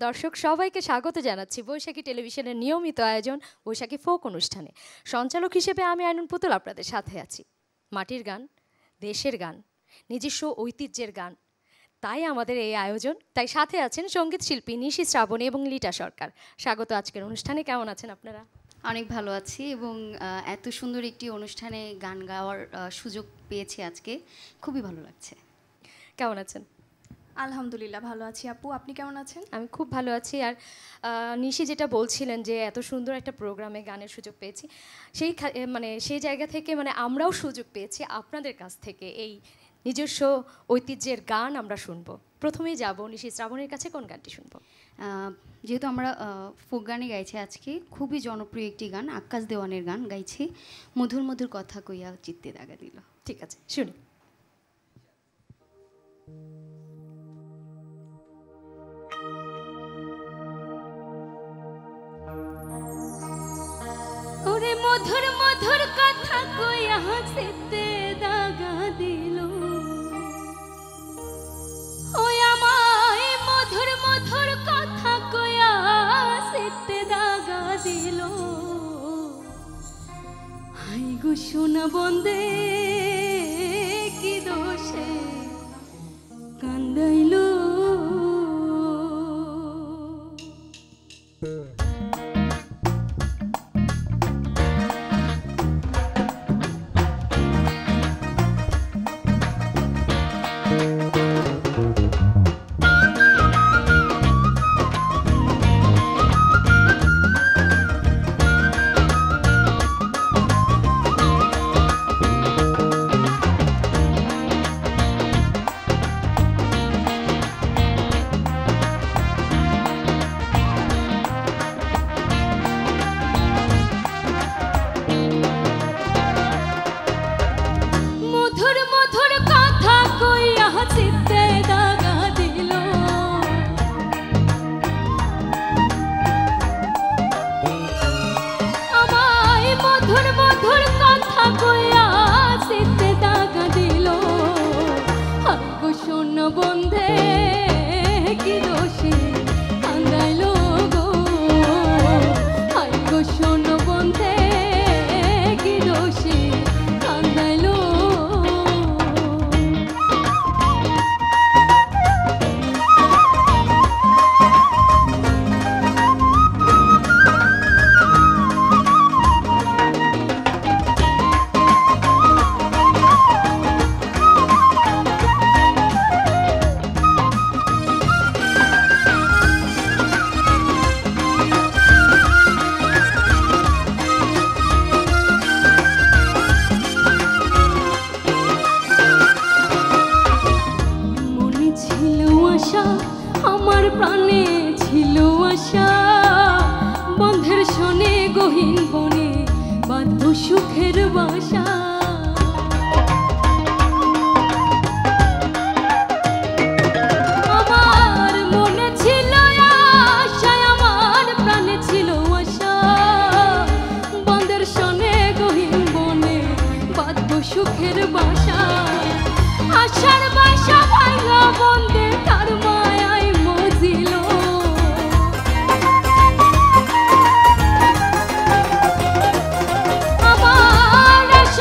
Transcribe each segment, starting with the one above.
দর্শক সবাইকে স্বাগত জানাচ্ছি বৈশাখী টেলিভিশনের নিয়মিত আয়োজন বৈশাখী ফোক অনুষ্ঠানে। সঞ্চালক হিসেবে আমি আইনুন পুতুল আপনাদের সাথে আছি। মাটির গান, দেশের গান, নিজস্ব ঐতিহ্যের গান, তাই আমাদের এই আয়োজন। তাই সাথে আছেন সঙ্গীত শিল্পী নিশি শ্রাবণী এবং লিটা সরকার। স্বাগত আজকের অনুষ্ঠানে। কেমন আছেন আপনারা? অনেক ভালো আছি এবং এত সুন্দর একটি অনুষ্ঠানে গান গাওয়ার সুযোগ পেয়েছি আজকে, খুবই ভালো লাগছে। কেমন আছেন? আলহামদুলিল্লাহ ভালো আছি আপু, আপনি কেমন আছেন? আমি খুব ভালো আছি। আর নিশি যেটা বলছিলেন যে এত সুন্দর একটা প্রোগ্রামে গানের সুযোগ পেয়েছি, সেই জায়গা থেকে আমরাও সুযোগ পেয়েছি আপনাদের কাছ থেকে এই নিজস্ব ঐতিহ্যের গান আমরা শুনবো। প্রথমেই যাব নিশি শ্রাবণের কাছে, কোন গানটি শুনবো? যেহেতু আমরা ফোক গানে গাইছি আজকে, খুবই জনপ্রিয় একটি গান, আকাশ দেওয়ানের গান গাইছি, মধুর মধুর কথা কইয়া চিত্তে দাগা দিল। ঠিক আছে, শুনি। ওরে মধুর মধুর কথা কইয়া চিত্তে দাগা দিল, ওই আমায় মধুর মধুর কথা কইয়া চিত্তে দাগা দিল। হাই গো সোনা বন্দে কি দোষে কান্দাইল। আমার প্রাণে ছিল আশা, বন্ধের শোনে গহীন বনে বাঁধব সুখের বাসা। আমার মনে ছিল আশা, আমার প্রাণে ছিল আশা, বন্ধের শোনে গহীন বনে বাঁধব সুখের বাসা। আশার বাসা ভাঙা বন্ধে তার মায়ায় মজিল। আমার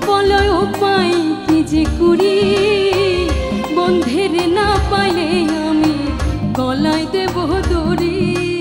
বলো উপায় কি যে করি, বন্ধের না পাইলে আমি গলায় দেব দড়ি।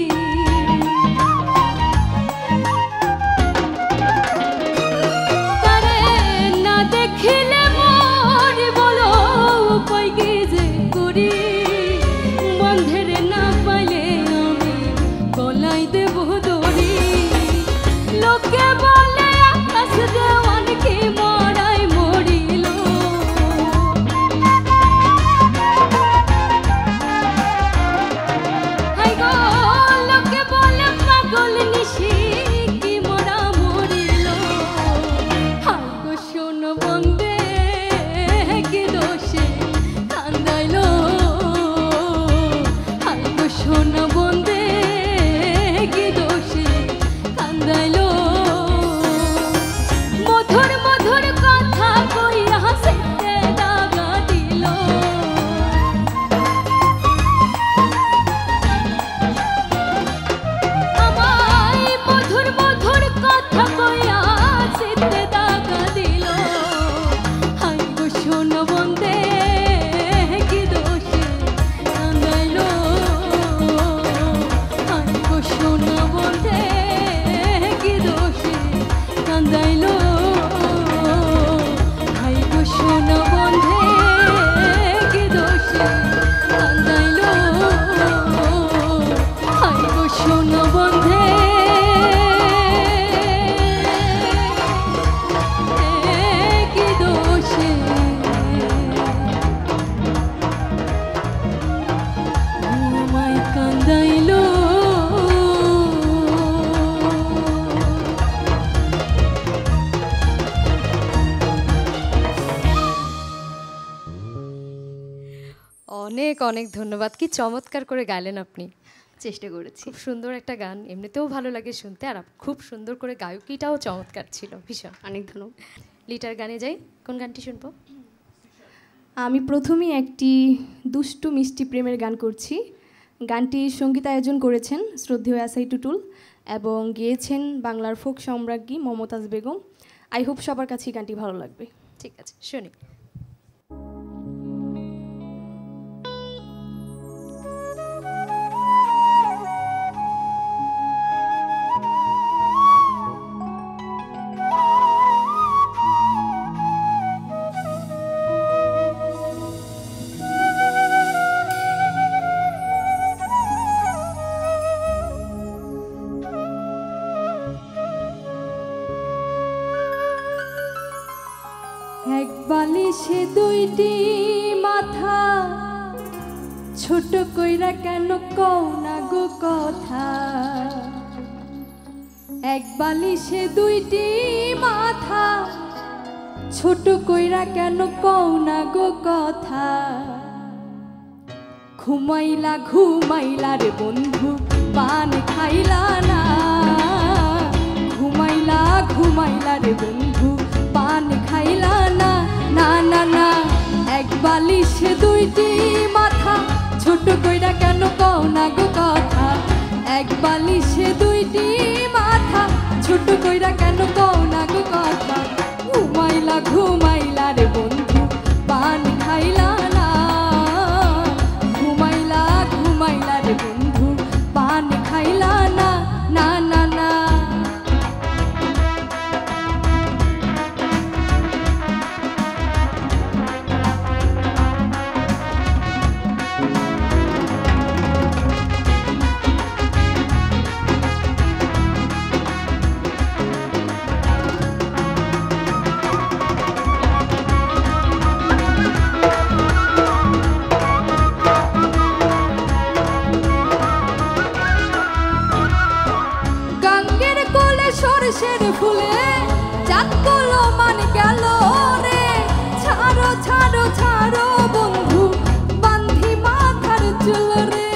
তারে না দেখিলে মোর বলো উপায় কি যে করি, বন্ধের না পাইলে আমি গলায় দেব দড়ি। লোকে বলে আকাশ দেওয়ান কি মরাই মরিল, হাই গো লোকে বলে পাগল নিশি কি মরা মরিল। হাই গো শোন বন্দে কি দোষে কান্দাইল, হাই গো শোন বন্দে কি দোষে কান্দাইল। মধুর মধুর কথা কইয়া হাসিতে দাগা দিল, আমায় মধুর মধুর কথা কইয়া হাসিতে দাগা দিল। হাই গো শোন বন্দে কি দোষে কান্দাইল, হাই গো শোন বন্দে কি দোষে কান্দাইল। হাই গো শোন বন্ধে কি দোষে কান্দাইল, হাই গো শোন বন্ধে কি দোষে আমায় কান্দাইল। অনেক অনেক ধন্যবাদ, কি চমৎকার করে গাইলেন আপনি। চেষ্টা করেছি। খুব সুন্দর একটা গান, এমনিতেও ভালো লাগে শুনতে, আর খুব সুন্দর করে গায়কিটাও চমৎকার ছিল ভীষণ। অনেক ধন্যবাদ। লিটার গানে যাই, কোন গানটি শুনবো? আমি প্রথমেই একটি দুষ্টু মিষ্টি প্রেমের গান করছি। গানটির সঙ্গীতায়োজন করেছেন শ্রদ্ধেয় এসআই টুটুল এবং গেয়েছেন বাংলার ফোক সম্রাজ্ঞী মমতাজ বেগম। আই হোপ সবার কাছেই গানটি ভালো লাগবে। ঠিক আছে, শুনি। এক বালিশে দুইটি মাথা, ছোট কইরা কেন কও না গো কথা। এক বালিশে দুইটি মাথা, ছোট কইরা কেন কও না গো কথা। ঘুমাইলা ঘুমাইলা রে বন্ধু পান খাইলা না, ঘুমাইলা ঘুমাইলা রে বন্ধু পান খাইলা না। না না না, এক বালিশে দুইটি মাথা, ছোট কইরা কেন কও না গো কথা। এক বালিশে দুইটি মাথা, ছোট কইরা কেন কও না গো কথা। ঘুমাইলা ঘুমাইলা রে বন্ধু পান খাইলা না, ঘুমাইলা ঘুমাইলা রে বন্ধু পান খাইলা না। না না না, সরষের ফুলে চাঁদগুলো মান গেল রে। ছাড়ো ছাড়ো ছাড়ো বন্ধু বান্ধি মাথার চুল রে।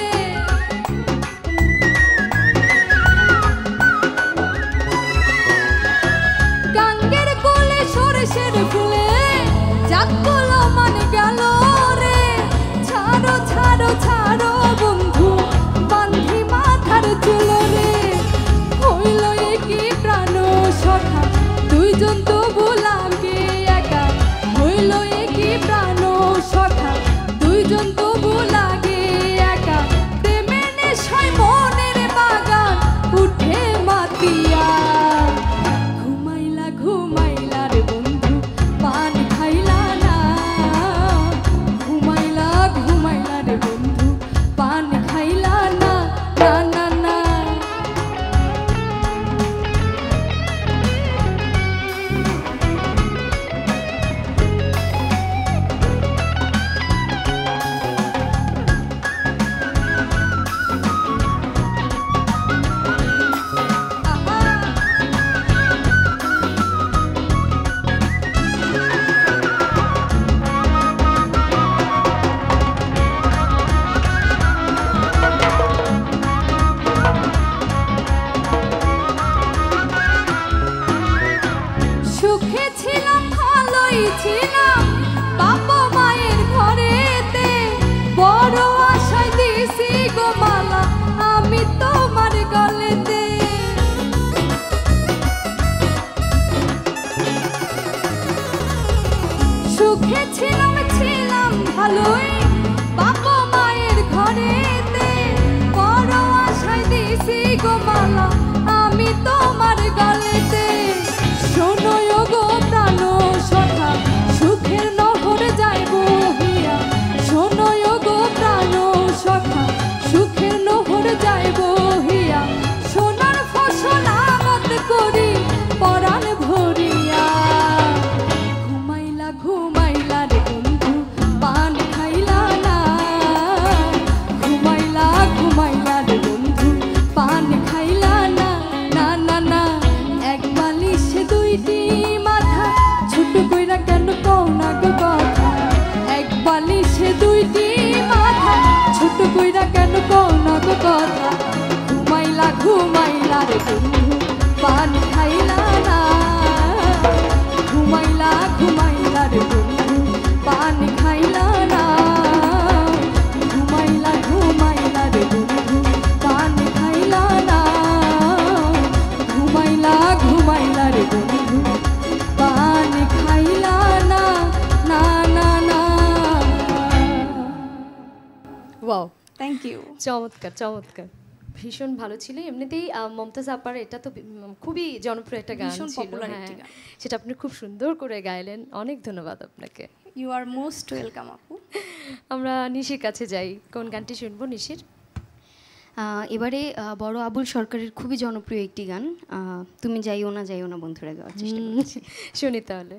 গাঙ্গের কোলে সরষের ফুলে চাঁদগুলো মান গেল রে। ছাড়ো ছাড়ো ছাড়ো বন্ধু বান্ধি মাথার চুল রে। হইল কি প্রাণ সখা দুইজন তো লাগে সুখে ছিলাম ভালোই ছিলাম বাবা মায়ের ঘরেতে, বড় আশায় দিছি গো মালা আমি তোমার গলেতে। সুখে ছিলাম ভালোই বাবা মায়ের ঘরেতে, বড় আশায় দিছি গো মালা আমি তোমার গলেতে। শোনো গো প্রাণ সখা সুখের নহর যাইব হিয়া, শোনো গো প্রাণ সখা সুখের নহর যাইব হিয়া, সোনার ফসল আমত করি পরাণ ভরিয়া। ঘুমাইলা ঘুমাইলা রে বন্ধু পান খাইলা না, ঘুমাইলা ঘুমাইলা রে বন্ধু পান খাইলা না। না না না এক বালিশে দুইটি মাথা ছোট কইরা কেন কও না গো কথা, এক বালিশে দুইটি মাথা ছোট কইরা কেন কও না গো কথা। ঘুমাইলা ঘুমাইলা রে বন্ধু পান খাইলা না, ঘুমাইলা ঘুমাইলা রে বন্ধু পান খাইলা না, ঘুমাইলা ঘুমাইলা রে বন্ধু পান খাইলা না, ঘুমাইলা ঘুমাইলা রে বন্ধু পান খাইলা না। না না না। Wow, thank you. চমৎকার চমৎকার, ভীষণ ভালো ছিল। এমনিতেই মমতাজ আপার এটা তো খুবই জনপ্রিয় একটা গান ভীষণ ছিল, popular একটি হ্যাঁ, গান। সেটা আপনি খুব সুন্দর করে গাইলেন, অনেক ধন্যবাদ আপনাকে। ইউ আর মোস্ট ওয়েলকাম আপু। আমরা নিশির কাছে যাই, কোন গানটি শুনবো নিশির? এবারে বড় আবুল সরকারের খুবই জনপ্রিয় একটি গান, তুমি যাইও না বন্ধুরা, গাওয়ার চেষ্টা করছি। শুনি তাহলে।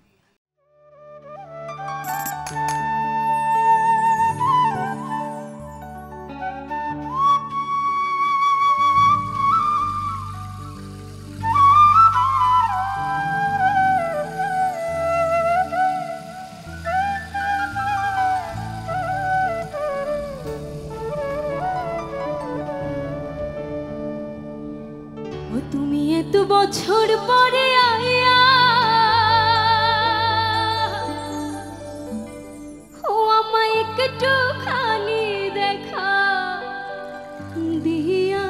ও তুমি এত বছর পরে আইয়া, ও আমায় একটু খানি দেখা দিয়া,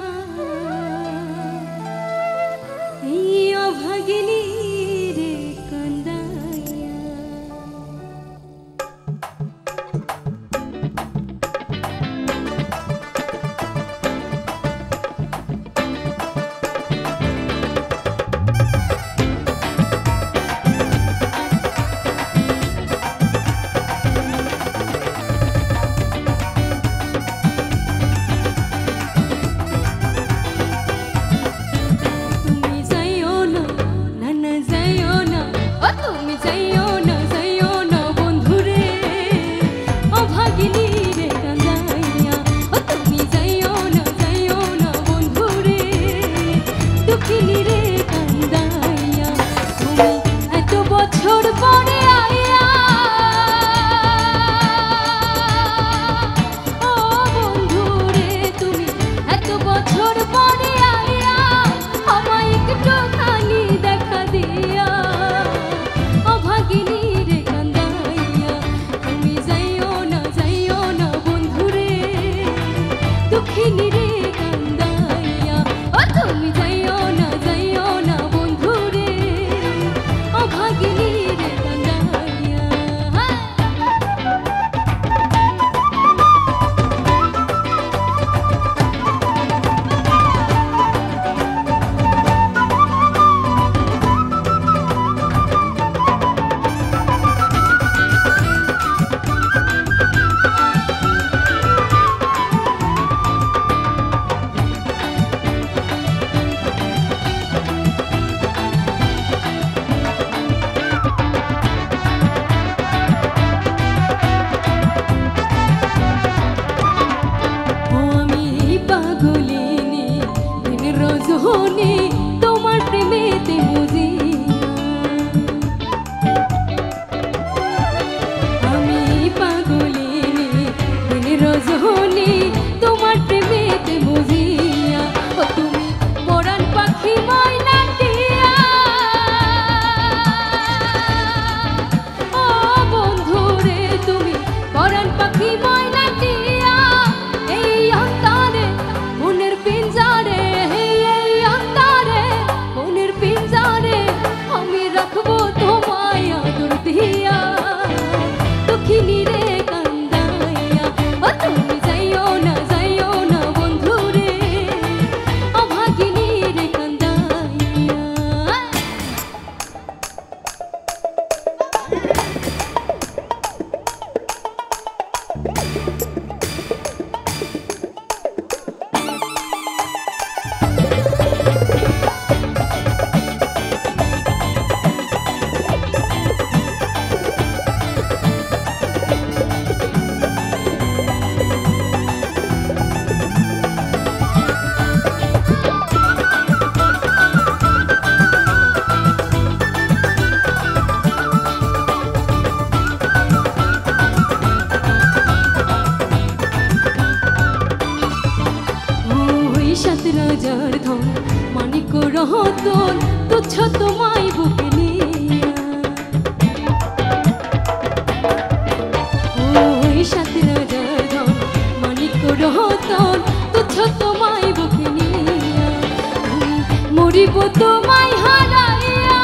এই অভাগিনী রে কান্দাইয়া। রহতন তুচ্ছ তোমায় বুকে নিয়া ওই সাত রাজার ধন মানিক রহতন তুচ্ছ তোমায় বুকে নিয়া মরিব তোমায় হারাইয়া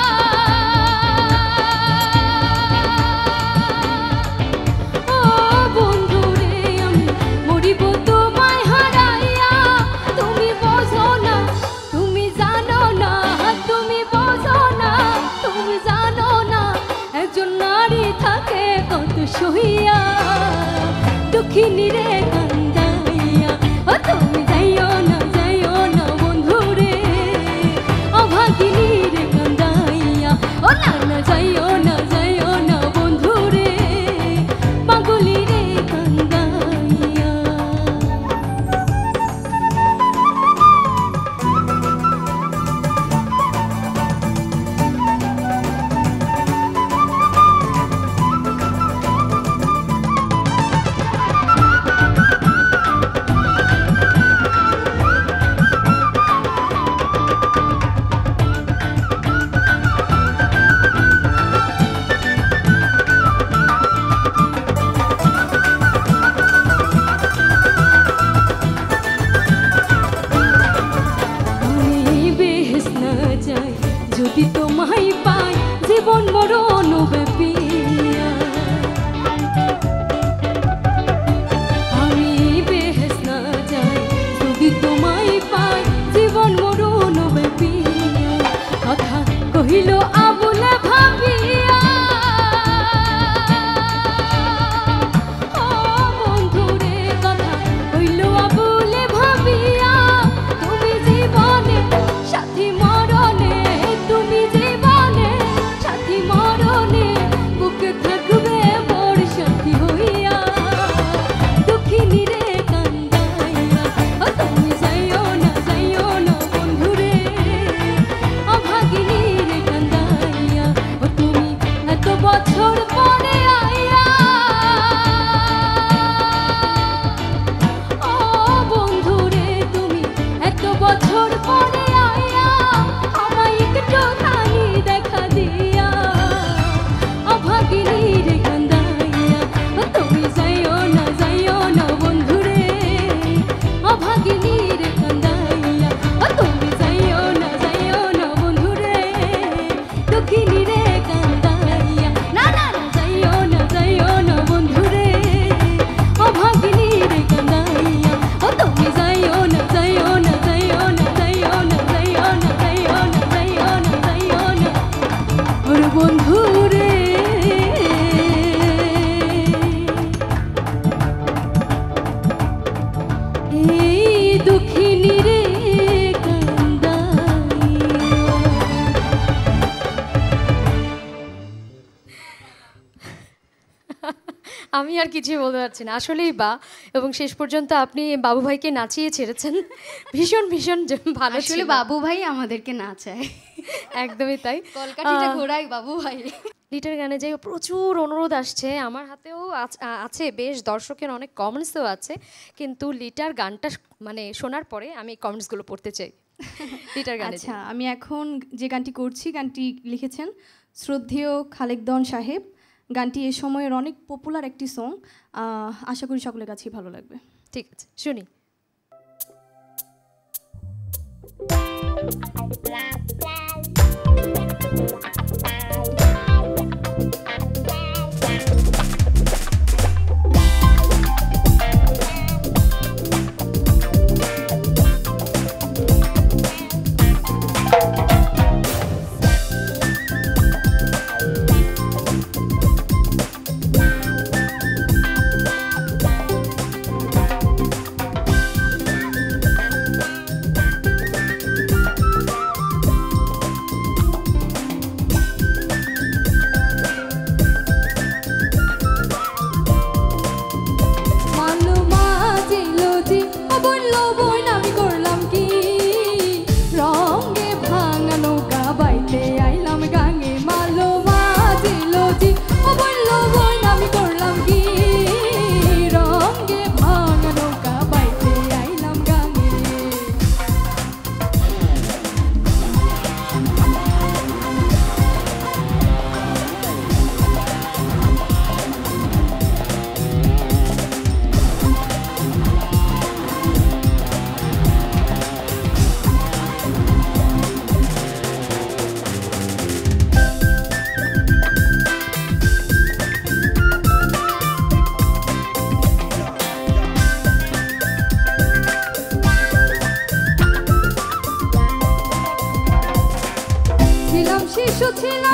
ও বন্ধুরে আমি মরিব তোমায় হারাইয়া তুমি বোঝো না তুমি জানো না তুমি বোঝো না তুমি জানো না একজন নারী থাকে কত সহিয়া দুঃখিনী রে কান্দাইয়া ও তুমি যাইও না বন্ধুরে অভাগিনী রে কান্দাইয়া ও না না যাইও না বন্ধুরে পাগলি রে কান্দাইয়া যদি তোমায় পাই জীবন মরণ ব্যাপিয়া আমি বেহেশ না যাই যদি তোমায় পাই জীবন মরণ ব্যাপিয়া কথা কহিল আবুলে ভাবিয়া ও বন্ধুরে কথা কহিল আবুলে ভাবিয়া তুমি জীবনে সাথী মরণে তুমি জীবনে সাথী মরণে বুকে থাকবে বড় সাথী হইয়া দুঃখিনী রে কান্দাইয়া ও তুমি যাইও না বন্ধুরে অভাগিনী রে কান্দাইয়া ও তুমি এত বছর পরে আইয়া ও বন্ধুরে তুমি এত বছর পরে আইয়া আমায় একটুখানি দেখা দিয়া অভাগিনী রে কান্দাইয়া ও তুমি যাইও না বন্ধুরে অভাগিনী রে কান্দাইয়া ও তুমি যাইও না বন্ধুরে দুঃখিনী রে কান্দাইয়া না যাইও না বন্ধুরে অভাগিনী রে কান্দাইয়া ও তুমি যাইও না ওরে বন্ধুরে এই দুঃখিনী রে কান্দাইয়া আমি আর কিছুই বলতে পারছি না আসলেই বা এবং শেষ পর্যন্ত আপনি বাবু ভাইকে নাচিয়ে ছেড়েছেন ভীষণ ভালো আসলে ছিল বাবু ভাই আমাদেরকে নাচায় একদমই তাই কলকাঠিটা ঘোরাই বাবু ভাই লিটার গানে যে প্রচুর অনুরোধ আসছে আমার হাতেও আছে বেশ দর্শকের অনেক কমেন্টসও আছে কিন্তু লিটার গানটা মানে শোনার পরে আমি কমেন্টসগুলো পড়তে চাই লিটার গানে আচ্ছা আমি এখন যে গানটি করছি গানটি লিখেছেন শ্রদ্ধেয় খালেকদন সাহেব গানটি এ সময়ের অনেক পপুলার একটি সং আশা করি সকলের কাছেই ভালো লাগবে ঠিক আছে শুনি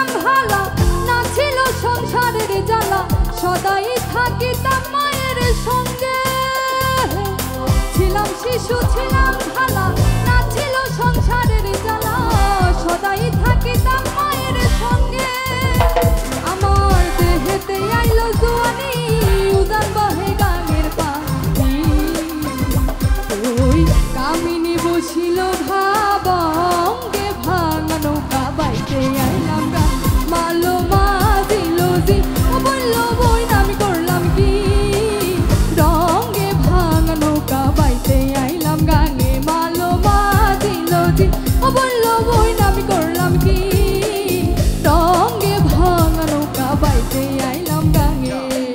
ভালা, না ছিল সংসারের জ্বালা, সদাই থাকিতাম মায়ের সঙ্গে। ছিলাম শিশু ছিলাম ভালা, না ছিল সংসারের জ্বালা, সদাই থাকিতাম মায়ের সঙ্গে। আমার দেহেতে আইলো জুয়ানি, উদার বহে গানের পানি। ওই কামিনী বসিল ভাবঙ্গে, ভাঙা নৌকা বাইতে আইলাম গান। মালো মাজিল জি, ও বলল বই আমি করলাম কি, রঙ্গে ভাঙা নৌকা বাইতে আইলাম গানে। মালো মাজিল জি, ও বলল বই আমি করলাম কি, রঙ্গে ভাঙা নৌকা বাইতে আইলাম গানে।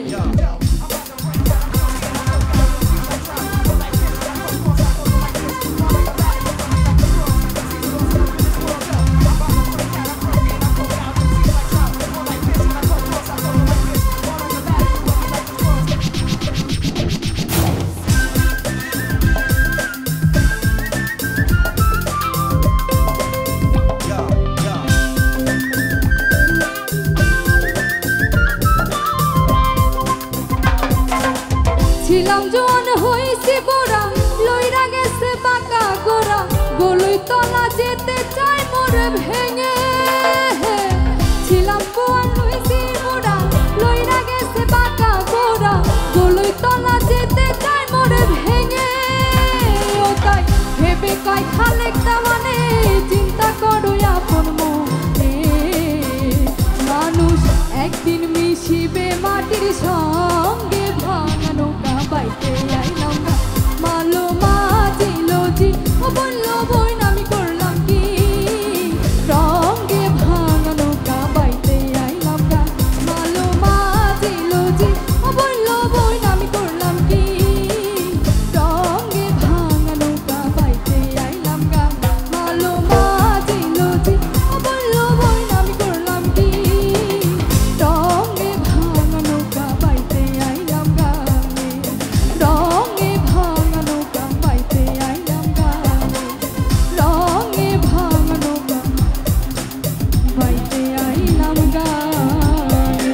ছিলাম জোয়ান হইছি গোরা, লইরা গেছে বাঁকা গোরা, গলুই তলা যেতে চাই মোর ভেঙে। ছিলাম জোয়ান হইছি গোরা, লইরা গেছে বাঁকা গোরা, গলুই তলা যেতে চাই মোর ভেঙে। ও তাই ভেবে কয় খালেক দেওয়ানে, চিন্তা করো আপন মনে। মানুষ একদিন মিশিবে মাটির সঙ্গে, ভাঙা নৌকা বাইতে আইলাম না। মালো মাজিল জি, ও বলল বই আমি করলাম কি, রঙ্গে ভাঙা নৌকা বাইতে আইলাম না। মালো মাজিল জি, ও বলল বই আমি করলাম কি, রঙ্গে ভাঙা নৌকা বাইতে আইলাম গা। মালো মাজিল জি, ও বলল বই আমি করলাম কি, রঙ্গে ভাঙা নৌকা বাইতে আইলাম গানে। রঙ্গে ভাঙা নৌকা বাইতে আইলাম গানে। রঙ্গে ভাঙা নৌকা বাইতে আইলাম গানে।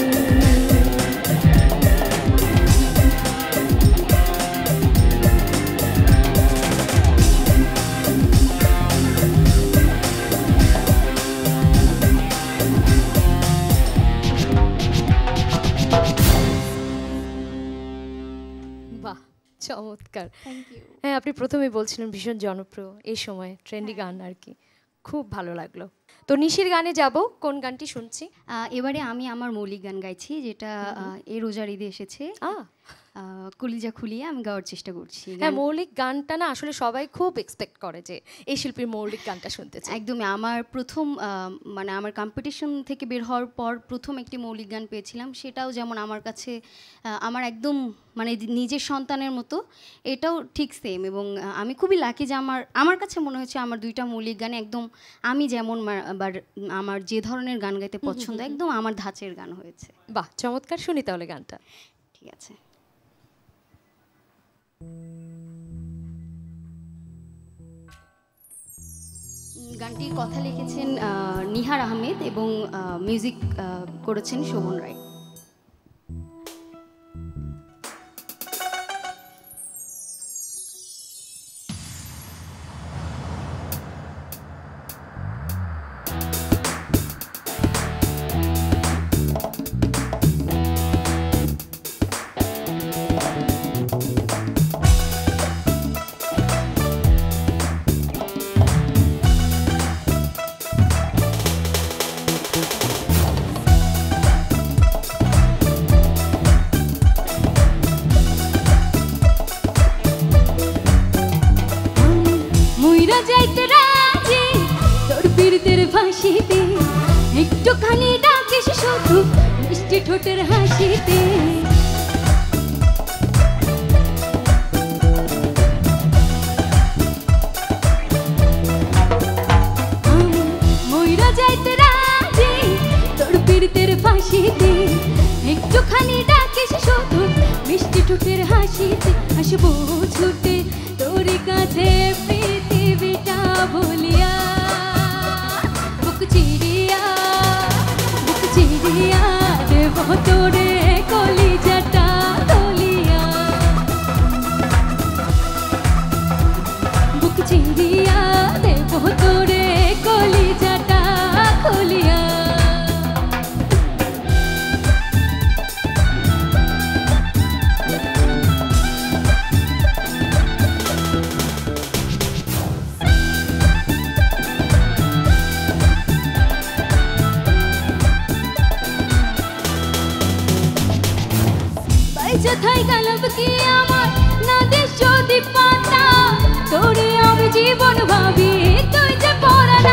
বাহ, চমৎকার। হ্যাঁ, আপনি প্রথমেই বলছিলেন ভীষণ জনপ্রিয় এই সময় ট্রেন্ডি গান আর কি, খুব ভালো লাগলো। তো নিশির গানে যাব, কোন গানটি শুনছি? এবারে আমি আমার মৌলিক গান গাইছি, যেটা এই রোজার ঈদে এসেছে। কলিজা খুলিয়ে আমি গাওয়ার চেষ্টা করছি। হ্যাঁ, মৌলিক গানটা না আসলে সবাই খুব এক্সপেক্ট করে যে এই শিল্পীর মৌলিক গানটা শুনতে চায়। একদমই আমার প্রথম মানে আমার কম্পিটিশন থেকে বের হওয়ার পর প্রথম একটি মৌলিক গান পেয়েছিলাম, সেটাও যেমন আমার কাছে আমার একদম মানে নিজের সন্তানের মতো, এটাও ঠিক সেম। এবং আমি খুবই লাকি যে আমার কাছে মনে হচ্ছে আমার দুইটা মৌলিক গানে একদম আমি যেমন আমার যে ধরনের গান গাইতে পছন্দ, একদম আমার ধাঁচের গান হয়েছে। বাহ, চমৎকার, শুনি তাহলে গানটা। ঠিক আছে। গানটির কথা লিখেছেন নিহার আহমেদ এবং মিউজিক করেছেন শোভন রায়। যাইতে রাজি তোর বীরদের ফাঁসিতে, একটুখানি ডাকিস শুধু মিষ্টি ঠোঁটের হাসিতে। ময়ূরা যাইতে রাজি তোর বীরদের ফাঁসিতে, একটুখানি ডাকিস শুধু মিষ্টি ঠোঁটের হাসিতে। আসবো ছুটে তোর কাছে পৃথিবীটা ভুলিয়া, বুক চিরিয়া তোরে কলিজাটা তলিয়া বুক চিরিয়া দেব তোরে কলিজাটা খুলিয়া যথাই গালব কি আমার না দেশ যদি পাতা তোরে আমি জীবন ভাবি তুই যে পরানা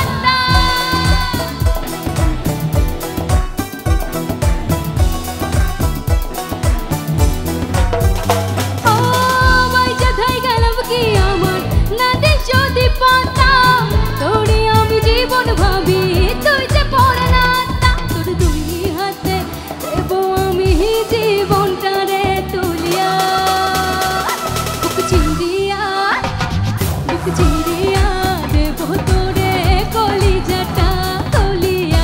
ও ভাই যথাই গালব কি আমার না দেশ যদি পাতা তোরে আমি জীবন ভাবি তুই যে পরানা তোর দুই হাতে দেব আমি জীবনটারে তুলিয়া বুক চিরিয়া দেব তোরে কলিজাটা তলিয়া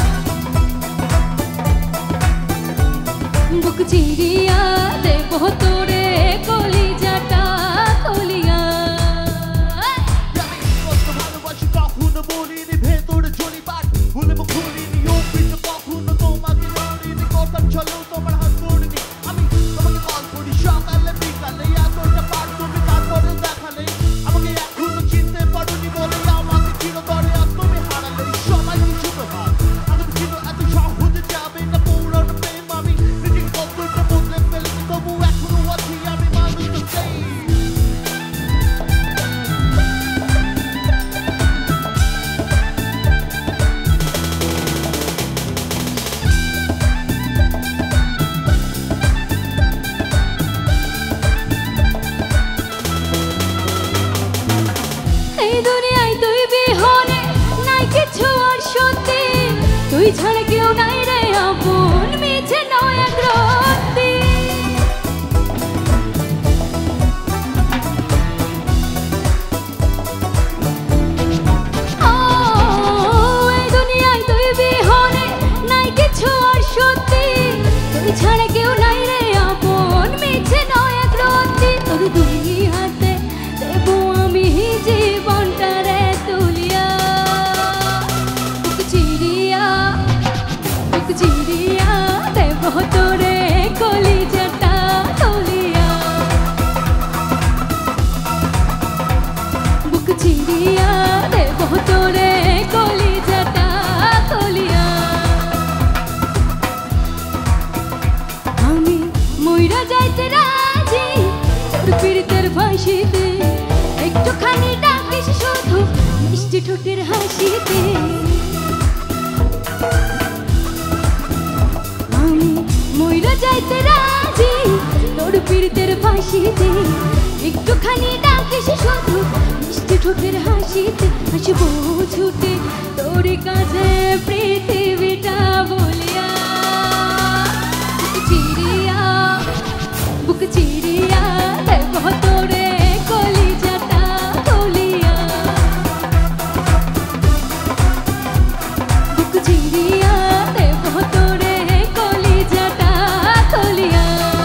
বুক চিরিয়া দেব তোরে কলিজাটা তলিয়া ভালোবাসি কখনো বলিনি ভেতরে ঝরি পাট ভুলবো খুলিনি অফিস কখনো তোমাকে ধরিনি কথা চলো তোমার হাত ধরিনি আমি তোমাকে কল করি সকালে বিকালে এতটা পার তুমি তারপরে দেখালে আমাকে এখনো চিনতে পারোনি বলে আমাকে চিরতরে আর তুমি হারালে সবাই কিছু তোমার আমি ছিল এত সহজে যাবে না পুরনো প্রেম আমি নিজের কতটা বদলে ফেলেছি তবু এখনো আছি আমি মানুষ তো সেই এই দুনিয়ায় তুই বিহনে নাই কিছু আর সত্যি তুই ছাড়া কেউ নাই রে আপন মিছে নয় এক রত্তি ও এই দুনিয়ায় তুই বিহনে নাই কিছু আর সত্যি তুই ছাড়া কেউ নাই রে আপন মিছে নয় এক রত্তি তোর দুই হাতে দেব আমি জীবনটারে তুলিয়া বুক চিরিয়া দেব তোরে কলিজাটা তলিয়া বুক চিরিয়া দেব তোরে কলিজাটা তলিয়া আমি মইরা যাইতে রাজি তোর পীড়িতের ফাঁসিতে একটুখানি ডাকিস শুধু মিষ্টি ঠোঁটের হাসিতে আমি মইরা যাইতে রাজি তোর পীড়িতের ফাঁসিতে একটুখানি ডাকিস শুধু মিষ্টি ঠোঁটের হাসিতে হাসবো ছুটে তোর কাছে পৃথিবীটা বলিয়া বুক চিরিয়া দেব তোরে কলিজাটা তলিয়া বুক চিরিয়া দেব তোরে কলিজাটা তলিয়া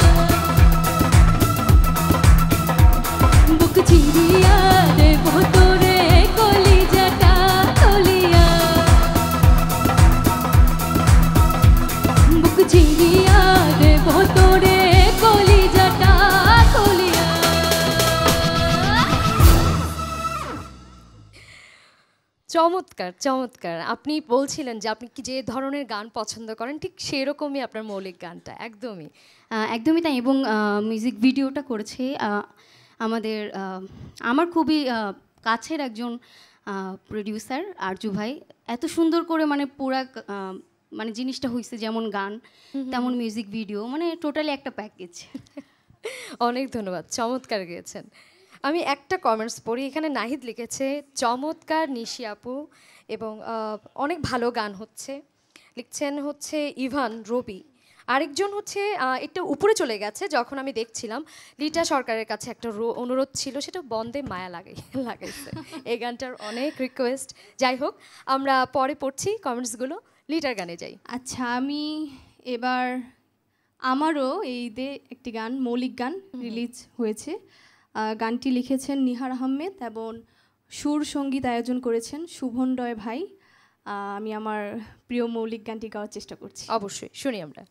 বুক চিরিয়া দেব তোরে কলিজাটা তলিয়া বুক চিরিয়া দেব তোরে কলিজাটা তলিয়া চমৎকার চমৎকার। আপনি বলছিলেন যে আপনি কি যে ধরনের গান পছন্দ করেন ঠিক সেরকমই আপনার মৌলিক গানটা একদমই একদমই তাই এবং মিউজিক ভিডিওটা করেছে আমাদের আমার খুবই কাছের একজন প্রোডিউসার আরজু ভাই এত সুন্দর করে মানে পুরা মানে জিনিসটা হয়েছে যেমন গান তেমন মিউজিক ভিডিও মানে টোটালি একটা প্যাকেজ। অনেক ধন্যবাদ, চমৎকার গেয়েছেন। আমি একটা কমেন্টস পড়ি, এখানে নাহিদ লিখেছে চমৎকার নিশি আপু এবং অনেক ভালো গান হচ্ছে। লিখছেন হচ্ছে ইভান রবি। আরেকজন হচ্ছে একটু উপরে চলে গেছে, যখন আমি দেখছিলাম লিটা সরকারের কাছে একটা অনুরোধ ছিল, সেটা বন্দে মায়া লাগাইছে এই গানটার অনেক রিকোয়েস্ট। যাই হোক, আমরা পরে পড়ছি কমেন্টসগুলো, লিটার গানে যাই। আচ্ছা, আমি এবার আমারও এই ঈদে একটি গান মৌলিক গান রিলিজ হয়েছে। গানটি লিখেছেন নিহার আহমেদ এবং সুর সঙ্গীত আয়োজন করেছেন শুভন রয় ভাই। আমি আমার প্রিয় মৌলিক গানটি গাওয়ার চেষ্টা করছি। অবশ্যই শুনি আমরা।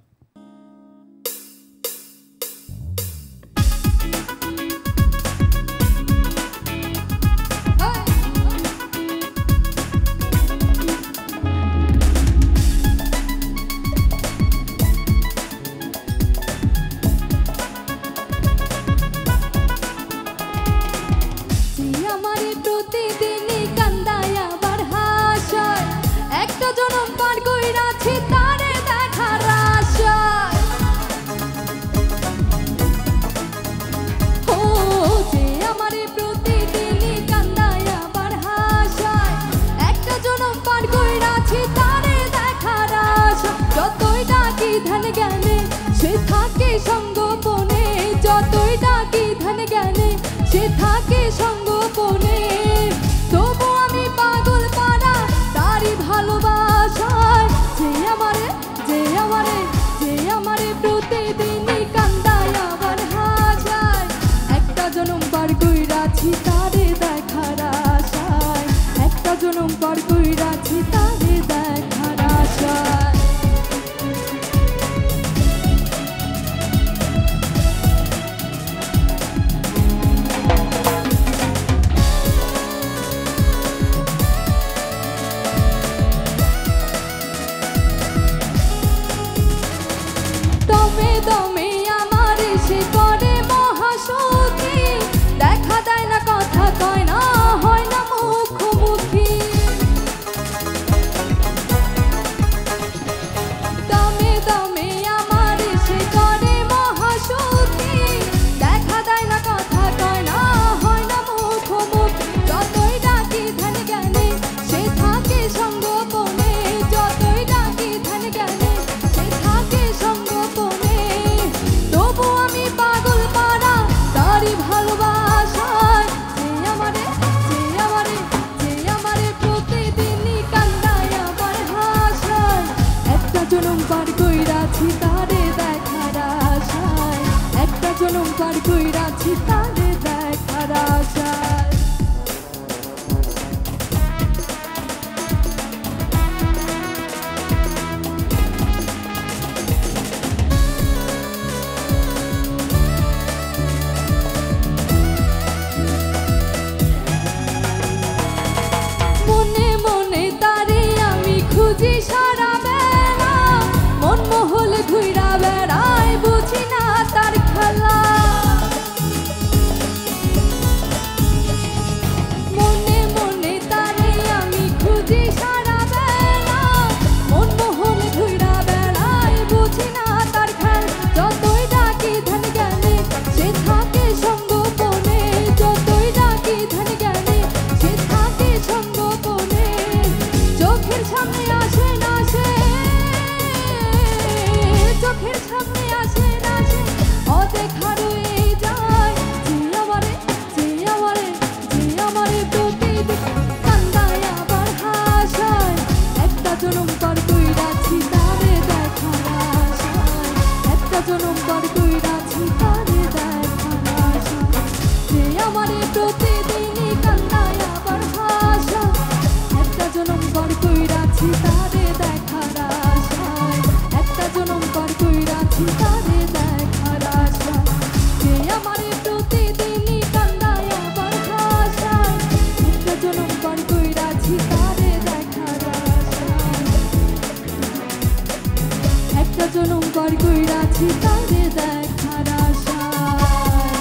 জনম পার কইরাছি তারে দেখার আশায়, ও যে আমারে প্রতিদিনই কান্দায় আবার হাসায়। একটা জনম পার কইরাছি তারে দেখার আশায়, যতই ডাকি ধ্যান জ্ঞানে সে থাকে সঙ্গোপনে, যতই ডাকি ধ্যান জ্ঞানে সে থাকে সঙ্গোপনে। তবু আমি পাগল পারা তারই ভালোবাসায়, যে আমারে প্রতিদিনই কান্দায় আবার হাসায়। একটা জনম পার কইরাছি তারে দেখার আশায়, একটা জনম পার কইরাছি তারে দেখার আশায়। দমে দমে আমার সে করে মহাসখী, দেখা দেয় না কথা কয় না হয় না মুখোমুখি। দমে দমে আমার সে করে মহাসখী, দেখা দেয় না কথা কয় না হয় না মুখোমুখি। যতই ডাকি ধ্যান জ্ঞানে সে থাকে সঙ্গোপনে, যতই ডাকি ধ্যান জ্ঞানে সে থাকে সঙ্গোপনে। তবু আমি পাগল পারা তারই ভালোবাসায়, যে আমারে প্রতিদিনই কান্দায় আবার হাসায়। একটা জনম পার কইরাছি তারে দেখার আশায়, একটা জনম পার কইরাছি তারে দেখার আশায়। মনে মনে তারে আমি খুঁজি সারা বেলা, মন মহল ঘুইরা বেড়াই বুঝি না তার খেলা। মনে মনে তারে আমি খুঁজি সারা বেলা, মন মহল ঘুইরা বেড়াই বুঝি না তার খেলা। যতই ডাকি ধ্যান জ্ঞানে সে থাকে সঙ্গোপনে, যতই ডাকি ধ্যান জ্ঞানে সে থাকে সঙ্গোপনে। চোখের সামনে আসে না সে, চোখের সামনে আসে না সে, অদেখা রয়ে যায়। যে আমারে প্রতিদিন কান্দায় আবার হাসায়, একটা জনম পার কইরাছি তারে দেখার আশায়, একটা জনম পার কইরাছি তারে দেখার আশায়। যে আমারে প্রতিদিনই কান্দায় আবার হাসায়, একটা জনম পার কইরাছি তারে দেখার আশায়, একটা জনম পার কইরাছি তারে দেখার আশায়। যে আমারে প্রতিদিনই কান্দায় আবার হাসায়, একটা জনম পার কইরাছি তারে দেখার আশায়, একটা জনম পার কইরাছি তারে দেখার আশায়।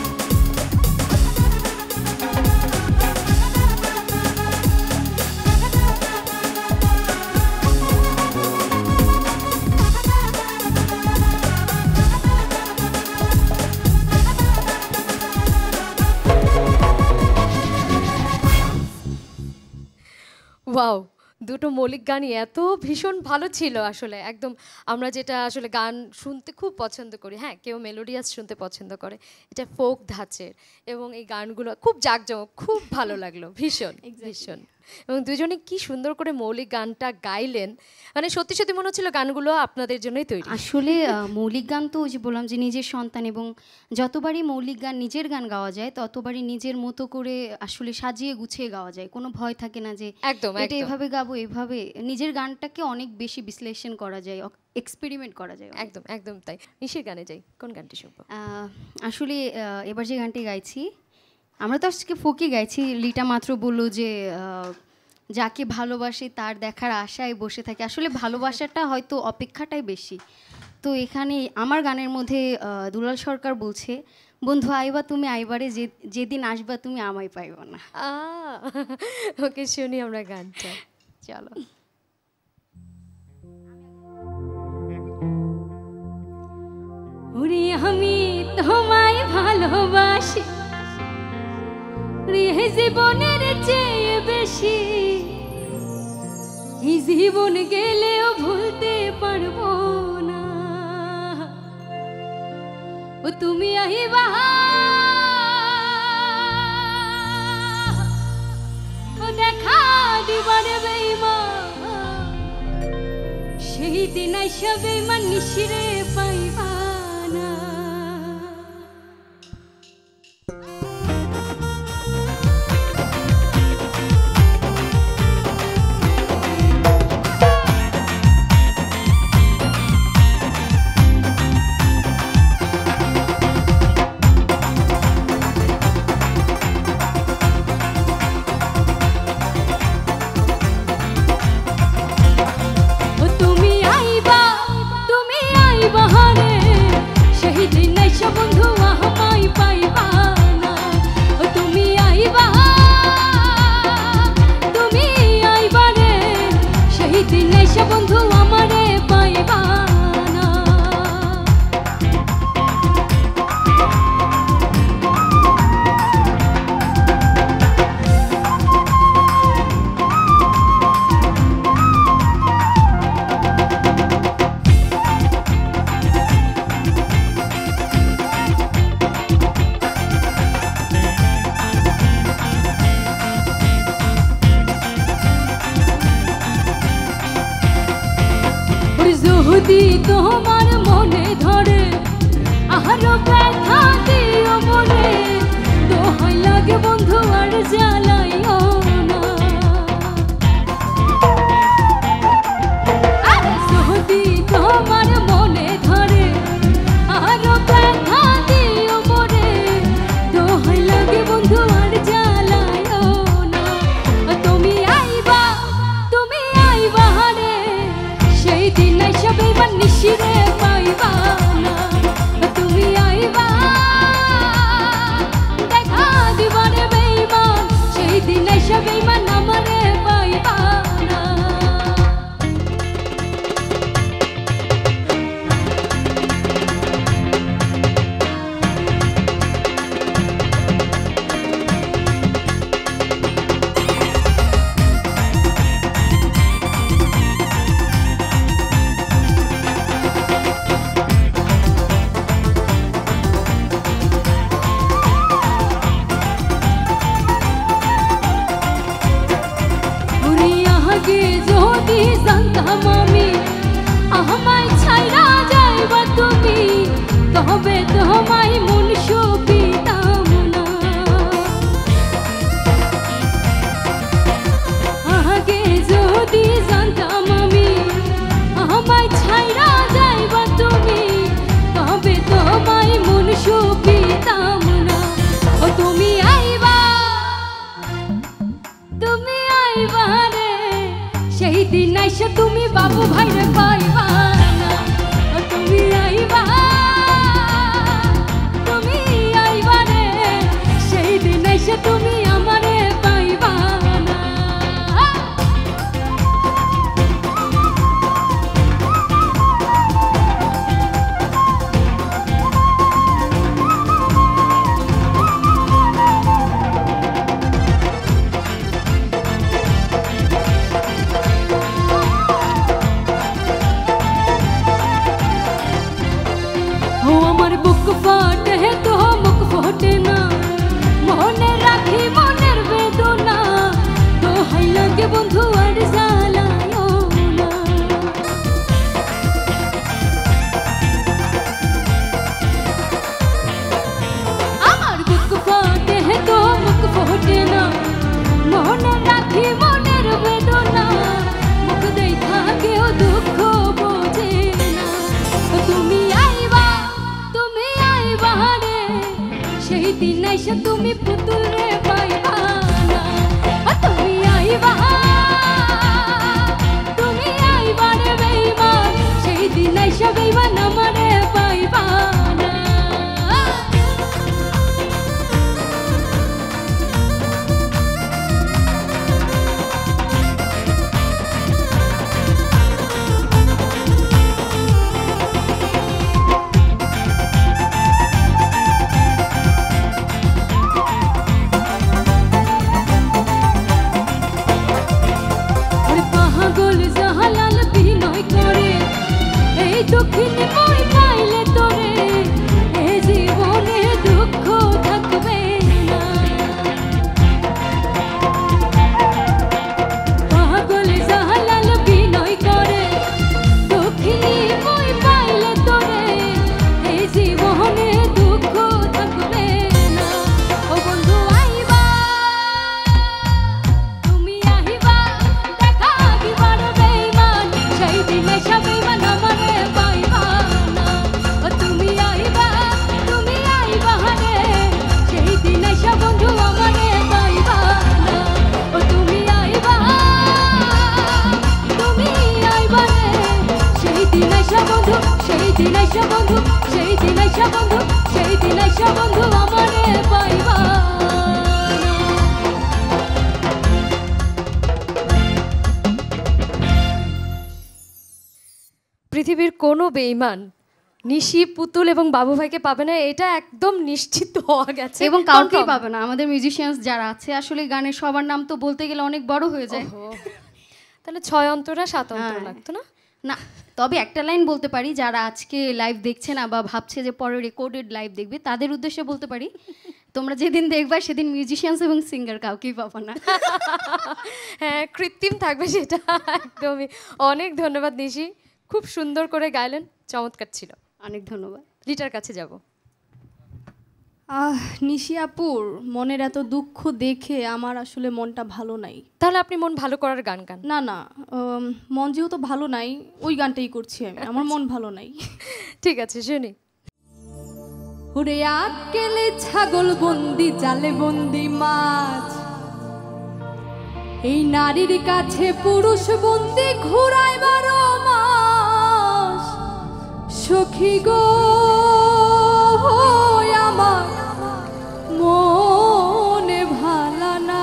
ওয়াও, দুটো মৌলিক গানই এত ভীষণ ভালো ছিল আসলে। একদম আমরা যেটা আসলে গান শুনতে খুব পছন্দ করি, হ্যাঁ কেউ মেলোডিয়াস শুনতে পছন্দ করে, এটা ফোক ধাঁচের এবং এই গানগুলো খুব জাঁকজমক, খুব ভালো লাগলো ভীষণ ভীষণ। এবং দুজনে কি সুন্দর করে মৌলিক গানটা গাইলেন, মানে সত্যি সত্যি মনে হচ্ছিল গানগুলো আপনাদের জন্যই তৈরি। আসলে মৌলিক গান তো ওই যে বললাম যে নিজের সন্তান, এবং যতবারই মৌলিক গান নিজের গান গাওয়া যায় ততবারই নিজের মতো করে আসলে সাজিয়ে গুছিয়ে গাওয়া যায়, কোনো ভয় থাকে না যে একদম এটা এভাবে গাবো, এভাবে নিজের গানটাকে অনেক বেশি বিশ্লেষণ করা যায়, এক্সপেরিমেন্ট করা যায়। একদম একদম তাই। নিশির গানে যাই, কোন গানটি শুনবো? আসলে এবার যে গানটি গাইছি, আমরা তো আজকে ফোকে গাইছি। লিটা মাত্র বললো যে যাকে ভালোবাসে তার দেখার আশায় বসে থাকে, আসলে ভালোবাসাটা হয়তো অপেক্ষাটাই বেশি। তো এখানে আমার গানের মধ্যে দুলাল সরকার বলছে, বন্ধু আইবা তুমি আইবারে, যেদিন আসবা তুমি আমায় পাইবা না। ওকে, শুনি আমরা গানটা, চলো। ওরে আমি তোমায় ভালোবাসি রে জীবনের চেয়ে বেশি, এই জীবন গেলেও ভুলতে পারবো না। ও তুমি আহিবা ও দেখা দিবারে বেঈমান, সেই দিন আইসা বেঈমান নিশিরে পাইবা না। যদি তোমার মনে ধরে আরো ব্যথা দিও মনে, দোহাই লাগে বন্ধু আর জ্বালাইও না। যদি তোমার মনে ধরে আরো ব্যথা দিও মনে, দোহাই লাগে বন্ধু আর জ্বালাইও না। তুমি আইবা রে, সেই দিন আইসা বেঈমান নিশিরে পাইবা না। তুমি আইবা দেখা দিবারে বেঈমান, সেই দিন আইসা বেঈমান আমারে পাইবা না। যদি জানতাম আমি আমায় ছাইরা যাইবা তুমি, তবে তোমায় মন সুপিতাম না। আগে যদি জানতাম আমি আমায় ছাইরা যাইবা তুমি, তবে তোমায় মন সুপিতাম না। ও তুমি আইবা রে, সেই দিন আইসা তুমি বাবু ভাইরে পাইবা না। তুমি আইবা রে, সেই দিন আইসা তুমি আমারে পাইবা না। আমার বুক ফাটে তো মুখ ফোটে না, মনে রাখি মনের বেদনা, দোহাই আইসা বন্ধু, সেই দিন আইসা বন্ধু, সেই দিন আইসা বন্ধু, সেই দিন আইসা বন্ধু আমারে পাইবা না। পৃথিবীর কোনো বেঈমান নিশি, পুতুল এবং বাবু ভাইকে পাবে না, এটা একদম নিশ্চিত হওয়া গেছে এবং কাউকেই Confirm। পাবে না। আমাদের মিউজিশিয়ানস যারা আছে আসলে গানের সবার নাম তো বলতে গেলে অনেক বড় হয়ে যায়। ওহো, তাহলে 6 অন্তরা 7 অন্তরা হ্যাঁ। লাগতো না? না, তবে একটা লাইন বলতে পারি, যারা আজকে লাইভ দেখছে না বা ভাবছে যে পরে রেকর্ডেড লাইভ দেখবে, তাদের উদ্দেশ্যে বলতে পারি, তোমরা যেদিন দেখবা সেদিন মিউজিশিয়ানস এবং সিঙ্গার কাউকেই পাবা না। হ্যাঁ, কৃত্রিম থাকবে সেটা একদমই। অনেক ধন্যবাদ নিশি, খুব সুন্দর করে গাইলেন, চমৎকার ছিল। অনেক ধন্যবাদ। লিটার কাছে যাব। নিশি আপুর মনের এত দুঃখ দেখে আমার আসলে মনটা ভালো নাই। তাহলে আপনি মন ভালো করার গান গান। না না, মন যেহেতু ভালো নাই ওই গানটাই করছি আমি, আমার মন ভালো নাই। ঠিক আছে, শুনি। ওরে আক্কেলে ছাগল বন্দি, জালে বন্দি মাছ, এই নারীর কাছে পুরুষ বন্দি, ঘুরায় 12 মাস। সখী গো আমার মনে ভালা না।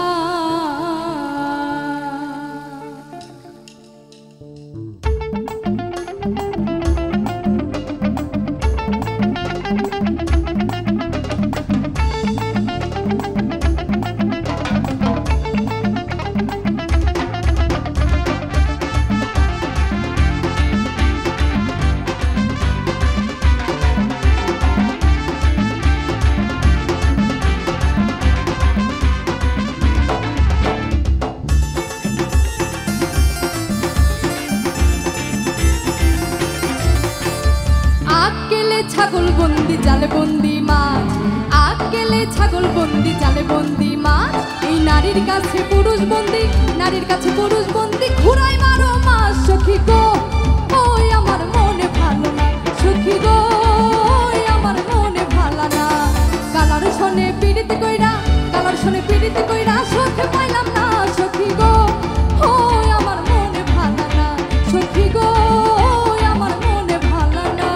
ছাগল বন্দি, জালে বন্দি মাছ, আক্কেলে ছাগল বন্দি, জালে বন্দি মাছ, এই নারীর কাছে পুরুষ বন্দি, নারীর কাছে পুরুষ বন্দি, ঘুরায় 12 মাস। সখী গো ওই আমার মনে ভালো না, সখী গো ওই আমার মনে ভালো না। কালার শোনে পীড়িত কইরা, কালার শোনে পীড়িত কইরা, সখী পাইলাম না। সখী গো ওই আমার মনে ভালো না, সখী গো ওই আমার মনে ভালো না।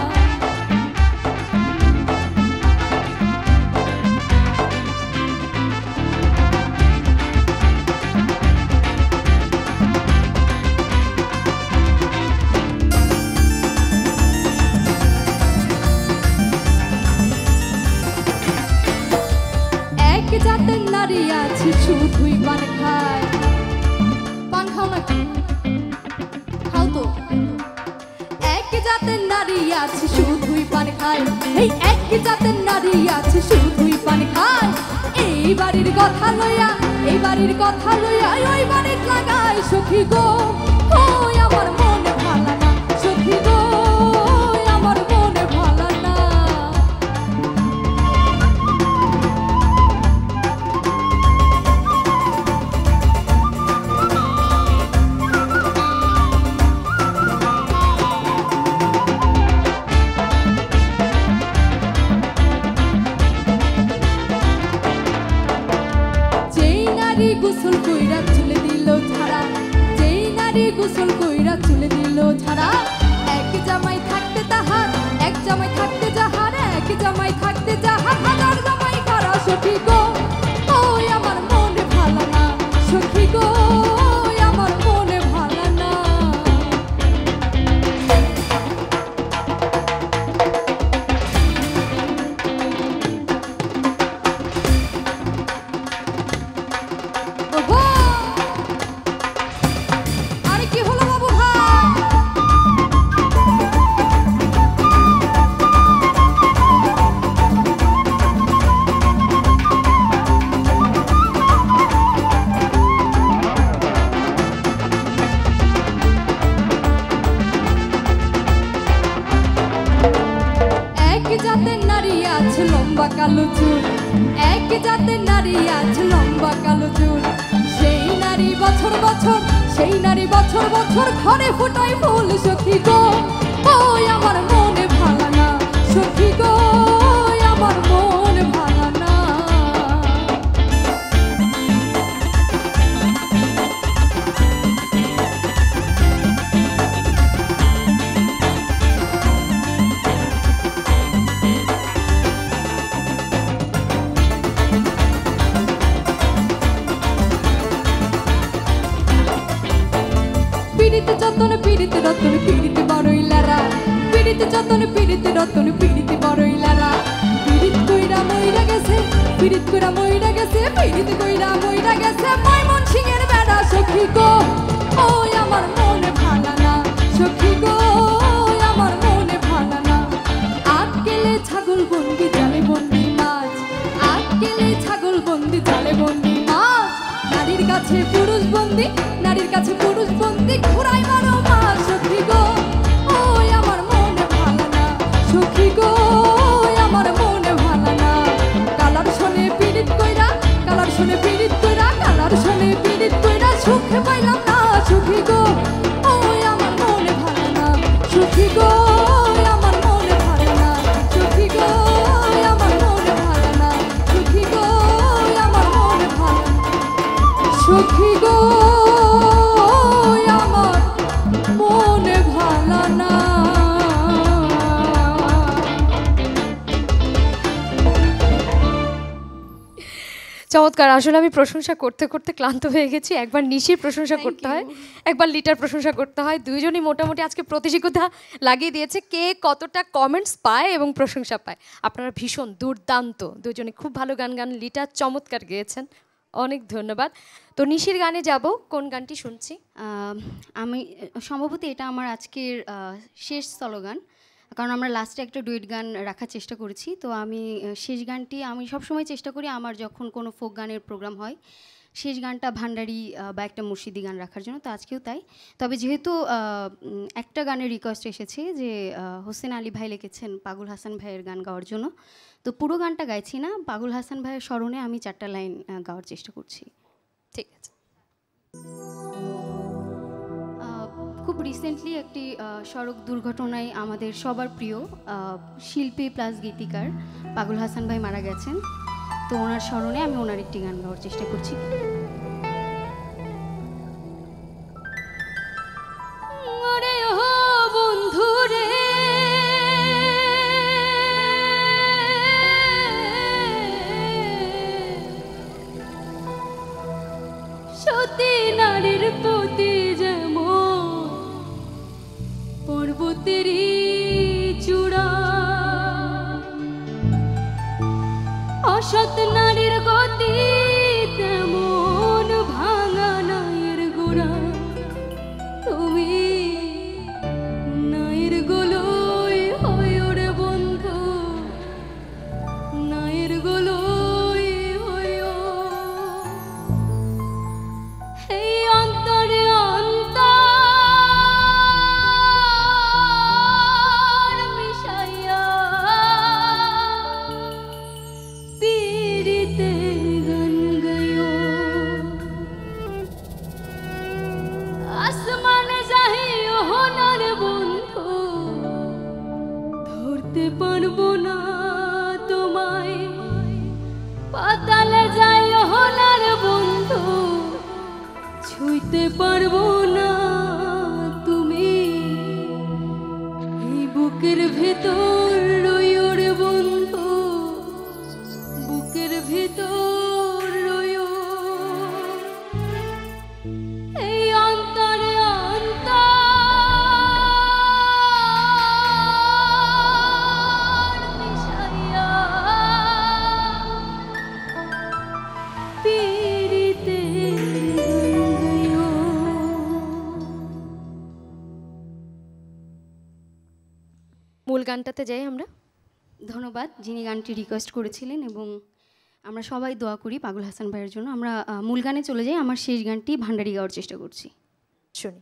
এক জাতের নারী আছে শুধুই পান খায়। পান খাও নাকি? খাও তো। এক জাতের নারী আছে শুধুই পান খায়, এই এক জাতের নারী আছে শুধুই পান খায়। এই বাড়ির কথা লইয়া, এই বাড়ির কথা লইয়া ওই বাড়ির লাগায়। সখী গো ওই আমার মনে ভালো না, সখী গো ওই আমার মনে ভালো না। যেই নারী গোসল কইরা চলে দিল ঝাড়া, যেই নারী গোসল কইরা চলে দিল ঝাড়া, এক জামাই থাকতে তাহার, এক জামাই থাকতে যাহার, এক জামাই থাকতে যাহার, হাজার জামাই করা। সখী গো ওই আমার মনে ভালো না, সখী গো ওই আমার মনে ভালো না। ওহো! আরে কি হলো বাবু ভাই? এক জাতের নারী আছে লম্বা কালো চুল, এক জাতের নারী আছে লম্বা কালো চুল, সেই নারী বছর বছর, সেই নারী বছর বছর ঘরে ফুটায় ফুল। সখী গো ওই আমার মনে ভালো না, সখী গো ওই আমার মনে ভালো না। পীড়িত যতন পীড়িত রতন পীড়িত বড়ইলারা পীড়িত কইরা মইরা গেছে পীড়িত কইরা মইরা গেছে পীড়িত কইরা মইরা গেছে ময়মনসিংহের বেড়া সখী গো ওই আমার মনে ভাঙা না সখী গো আমার মনে ভাঙা না আটকেলে ছাগল বন্দি জালে বন্দি মাছ আটকেলে ছাগল বন্দি জালে বন্দি মাছ নারীর কাছে পুরুষ বন্দি নারীর কাছে পুরুষ বন্দি ঘুরাই মারো মাছ সখী গো ওই আমার মনে ভাঙা না সখী গো আমার মনে ভাঙা না কালার শোনে পীড়িত কইরা কালার শোনে পীড়িত কইরা কালার শোনে পীড়িত কইরা সুখে পাইলাম না সখী গো ওই আমার মনে ভাঙা না সখী গো আমার মনে ভাঙা না সখী গো আমার মনে ভাঙা না সখী গো আমার মনে ভাঙা সখী গো আমার মনে ভাঙা না। চমৎকার। আসলে আমি প্রশংসা করতে করতে ক্লান্ত হয়ে গেছি। একবার নিশির প্রশংসা করতে হয়, একবার লিটার প্রশংসা করতে হয়। দুইজনই মোটামুটি আজকে প্রতিযোগিতা লাগিয়ে দিয়েছে কে কতটা কমেন্টস পায় এবং প্রশংসা পায়। আপনারা ভীষণ দুর্দান্ত, দুজনে খুব ভালো গান গান। লিটার চমৎকার গেয়েছেন, অনেক ধন্যবাদ। তো নিশির গানে যাব, কোন গানটি শুনছি? আমি সম্ভবত এটা আমার আজকের শেষ সলো গান, কারণ আমরা লাস্টে একটা ডুয়েট গান রাখার চেষ্টা করেছি। তো আমি শেষ গানটি আমি সবসময় চেষ্টা করি আমার যখন কোনো ফোক গানের প্রোগ্রাম হয় শেষ গানটা ভান্ডারি বা একটা মুর্শিদি গান রাখার জন্য। তো আজকেও তাই। তবে যেহেতু একটা গানের রিকোয়েস্ট এসেছে যে হোসেন আলী ভাই লিখেছেন পাগল হাসান ভাইয়ের গান গাওয়ার জন্য, তো পুরো গানটা গাইছি না, পাগল হাসান ভাইয়ের স্মরণে আমি 4টা লাইন গাওয়ার চেষ্টা করছি। ঠিক আছে। খুব রিসেন্টলি একটি সড়ক দুর্ঘটনায় আমাদের সবার প্রিয় শিল্পী প্লাস গীতিকার পাগল হাসান ভাই মারা গেছেন। তো ওনার স্মরণে আমি ওনার একটি গান গাওয়ার চেষ্টা করছি। বন্ধুরে সতী নারীর প্রতি যেমন পর্বতেরই চূড়া, অসৎ নারীর গতি তেমন ভাঙা নায়ের গোড়া। তুমি নায়ের গোলই হয় রে বন্ধু, নায়ের গোলই হয় এই অন্তরে অন্তর মিশাইয়া পীড়িতে গান গাইও। আসমানে যাইও হনার বন্ধু, ধরতে পারবো না তোমায়। পাতালে যাইও হনার বন্ধু, ছুঁইতে পারবো না তুমি। এই বুকের ভেতর রইও রে বন্ধু, বুকের ভেতর রইও। এই অন্তরে অন্তর মিশাইয়া পীড়িতে গান গাইও। মূল গানটাতে যাই আমরা। ধন্যবাদ যিনি গানটি রিকোয়েস্ট করেছিলেন, এবং আমরা সবাই দোয়া করি পাগল হাসান ভাইয়ের জন্য। আমরা মূল গানে চলে যাই। আমার শেষ গানটি ভান্ডারি গাওয়ার চেষ্টা করছি। শুনি।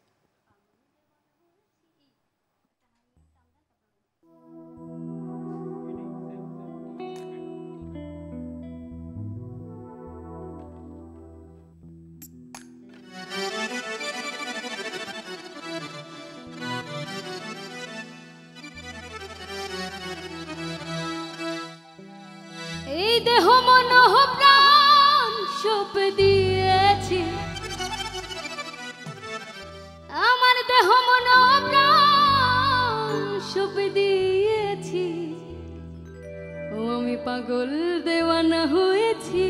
এই দেহ মন প্রাণ সব দিয়েছি, আমার দেহ মন প্রাণ সব দিয়েছি। ও আমি পাগল দেওয়ানা হয়েছি,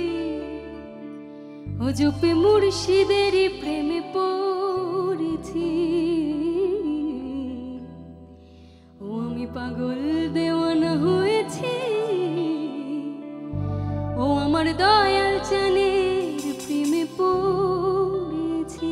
ও জপে মুর্শিদেরই প্রেমে পড়েছি। ও পাগল দেওয়ানা হয়েছি ও আমার দয়াল চানের প্রেমে পড়েছি।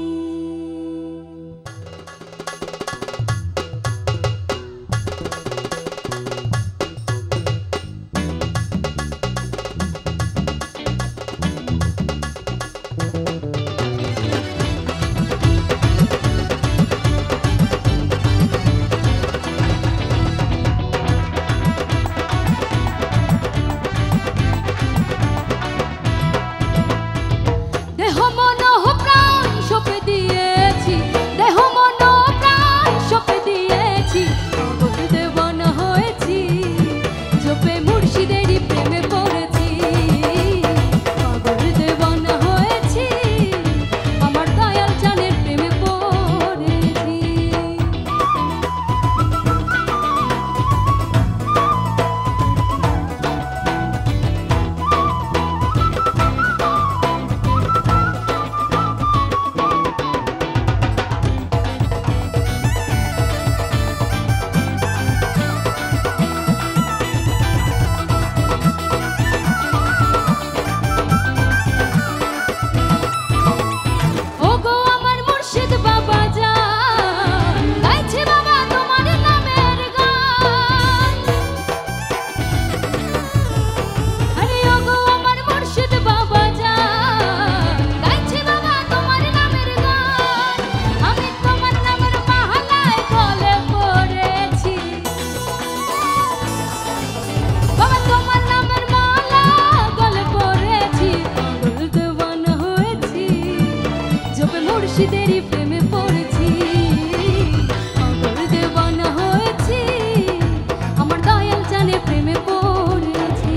মুর্শিদেরই প্রেমে পড়েছি, পাগল দেওয়ানা হয়েছি, আমার দয়াল জানে প্রেমে পড়েছি।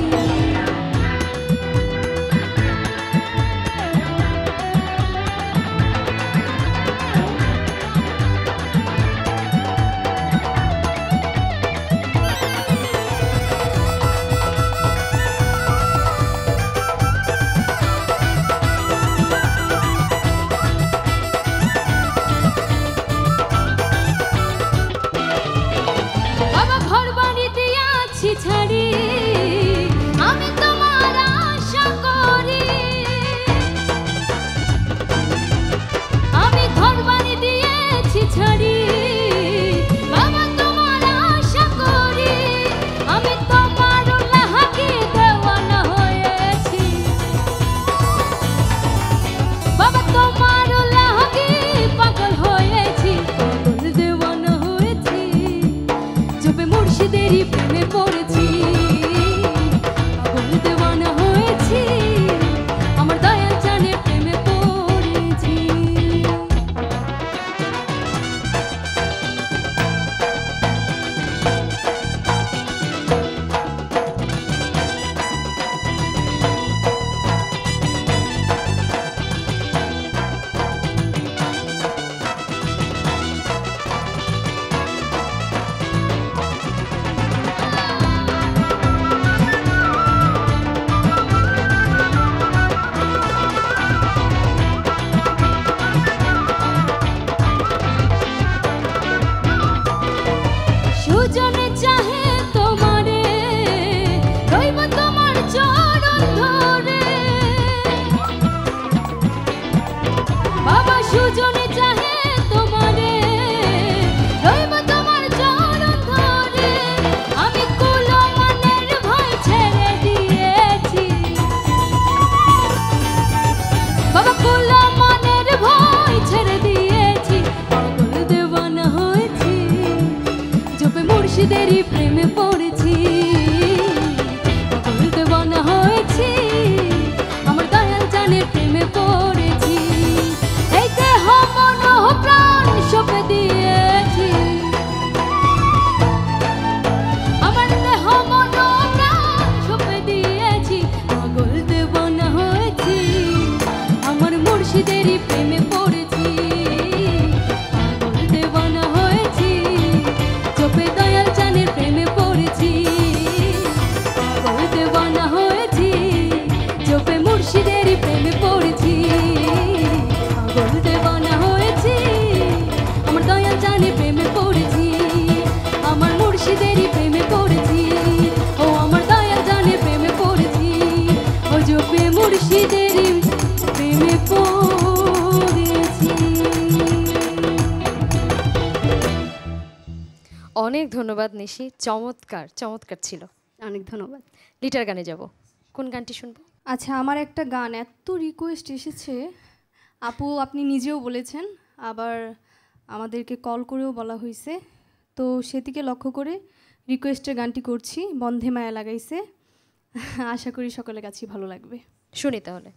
ছাড়ি আমি তোমার আশা করি, আমি ঘর বাড়ি দিয়েছি ছাড়ি, বাবা তোমার আশা করি, আমি তোমার লাহাকে দেওয়ানা হয়েছি, বাবা তোমার লাহাকে পাগল হয়েছি, পাগল দেওয়ানা হয়েছি, জবে মুর্শিদেরই প্রেমে পড়েছি, পাগল দেওয়ানা হয়েছি, আমার দয়াল জানে প্রেমে পড়েছি। সুজনে চাহে তোমারে, রইব তোমার চরণ ধরে, বাবা সুজনে চাহে তোমারে, রইব তোমার চরণ ধরে, আমি কুলমানের ভয় ছেড়ে দিয়েছি, বাবা কুলমানের ভয় ছেড়ে দিয়েছি, পাগল দেওয়ানা হয়েছি, জবে মুর্শিদেরই প্রেমে পড়েছি, পাগল দেওয়ানা হয়েছি, আমার দয়াল জানের প্রেমে পড়েছি, এই দেহ মন প্রাণ সঁপে দিয়েছি, আমার দেহ মন প্রাণ সঁপে দিয়েছি, পাগল দেওয়ানা হয়েছি, আমার মুর্শিদেরই প্রেমে পড়েছি, পাগল দেওয়ানা হয়েছি, জবে দয়াল জানের প্রেমে পড়েছি, অনেক ধন্যবাদ নিশি, চমৎকার চমৎকার ছিল। অনেক ধন্যবাদ। লিটার গানে যাব, কোন গানটি শুনবো? আচ্ছা, আমার একটা গান এত রিকোয়েস্ট এসেছে, আপু আপনি নিজেও বলেছেন, আবার আমাদেরকে কল করেও বলা হয়েছে, তো সেদিকে লক্ষ্য করে রিকোয়েস্টের গানটি করছি, বন্ধে মায়া লাগাইছে। আশা করি সকলের কাছেই ভালো লাগবে। শুনি তাহলে।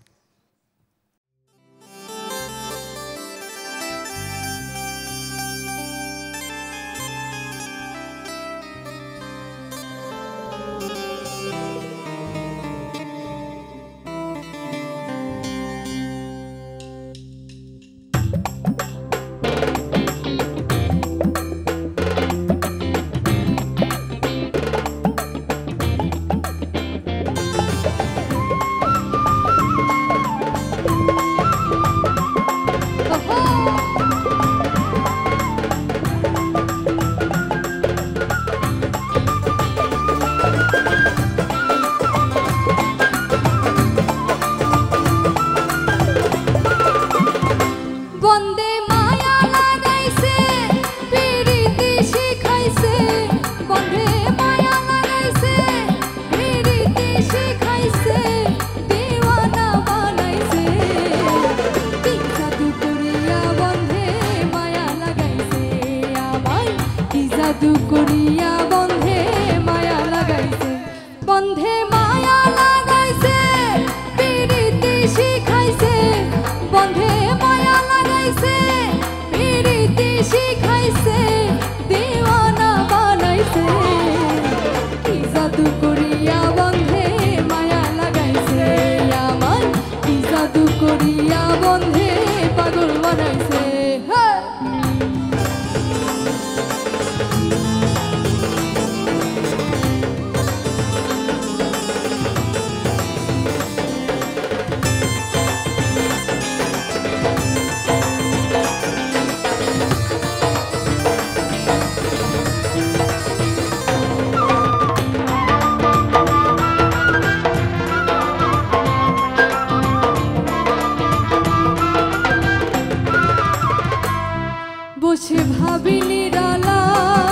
বসে ভাবি নিরালা,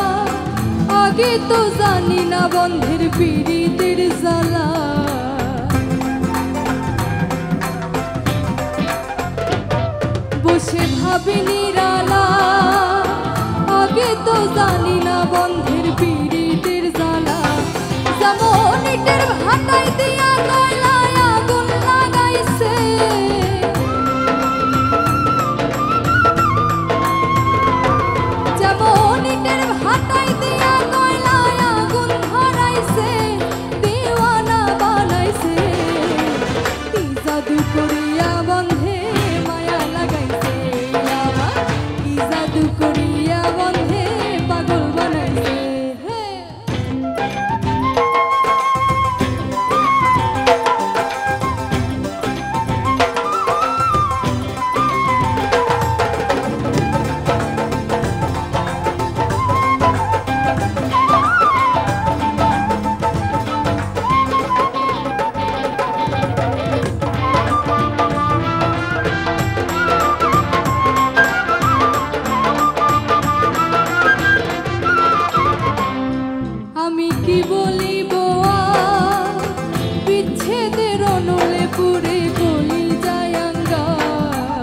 আগে তো জানি না বন্ধের পীড়িতের জ্বালা। বসে ভাবি নিরালা, আগে তো জানি না বন্ধের পীড়িতের জ্বালা। যেমন ইটের ভাটায় দিয়া কয়লায় আগুন লাগাইছে, যেমন ইটের ভাটায় দিয়া কয়লায় আগুন ধরাইছে, দিওয়ানা বানাইছে। কি জাদু করিয়া বন্ধে মায়া লাগাইছে আমার, কি জাদু করিয়া বন্ধে পাগল বানাইছে। আমি কি বলিব আর, বিচ্ছেদের অনলে পুরে গলি যায় আঙ্গার।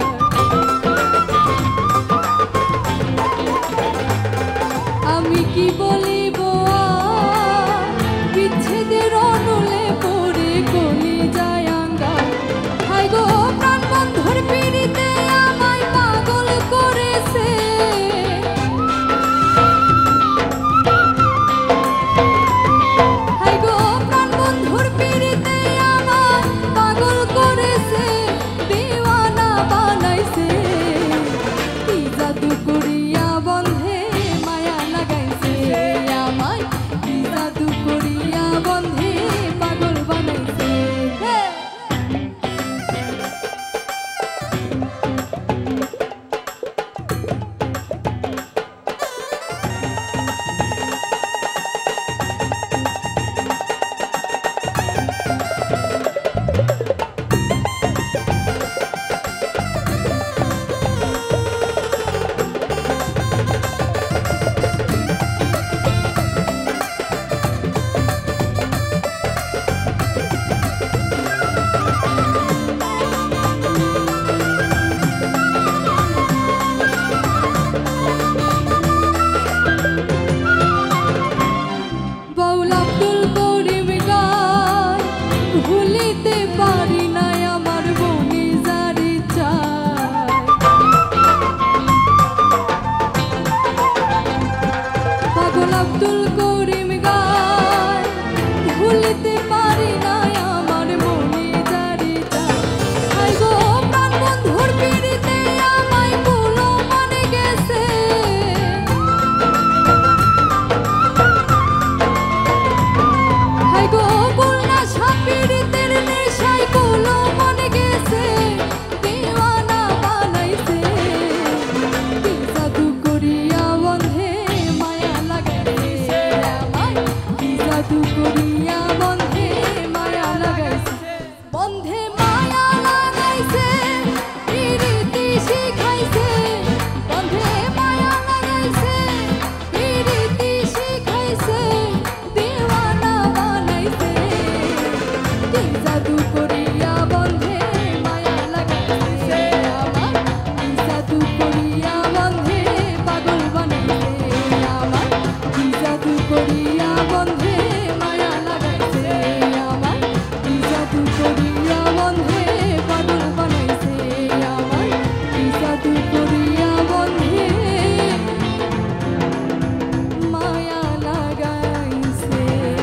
আমি কি বলিব আর, বিচ্ছেদের অনলে পুরে গলি যায় আঙ্গার। হায় গো প্রাণ বন্ধুর পীড়িতে আমায় পাগল করেছে, জাদু করিয়া বন্ধে মায়া লাগাইছে করিয়া বন্ধে মায়া লাগাইছে আমার, কি জাদু করিয়া বন্ধে পাগল বানাইছে আমার, কি জাদু করিয়া বন্ধে মায়া লাগাইছে।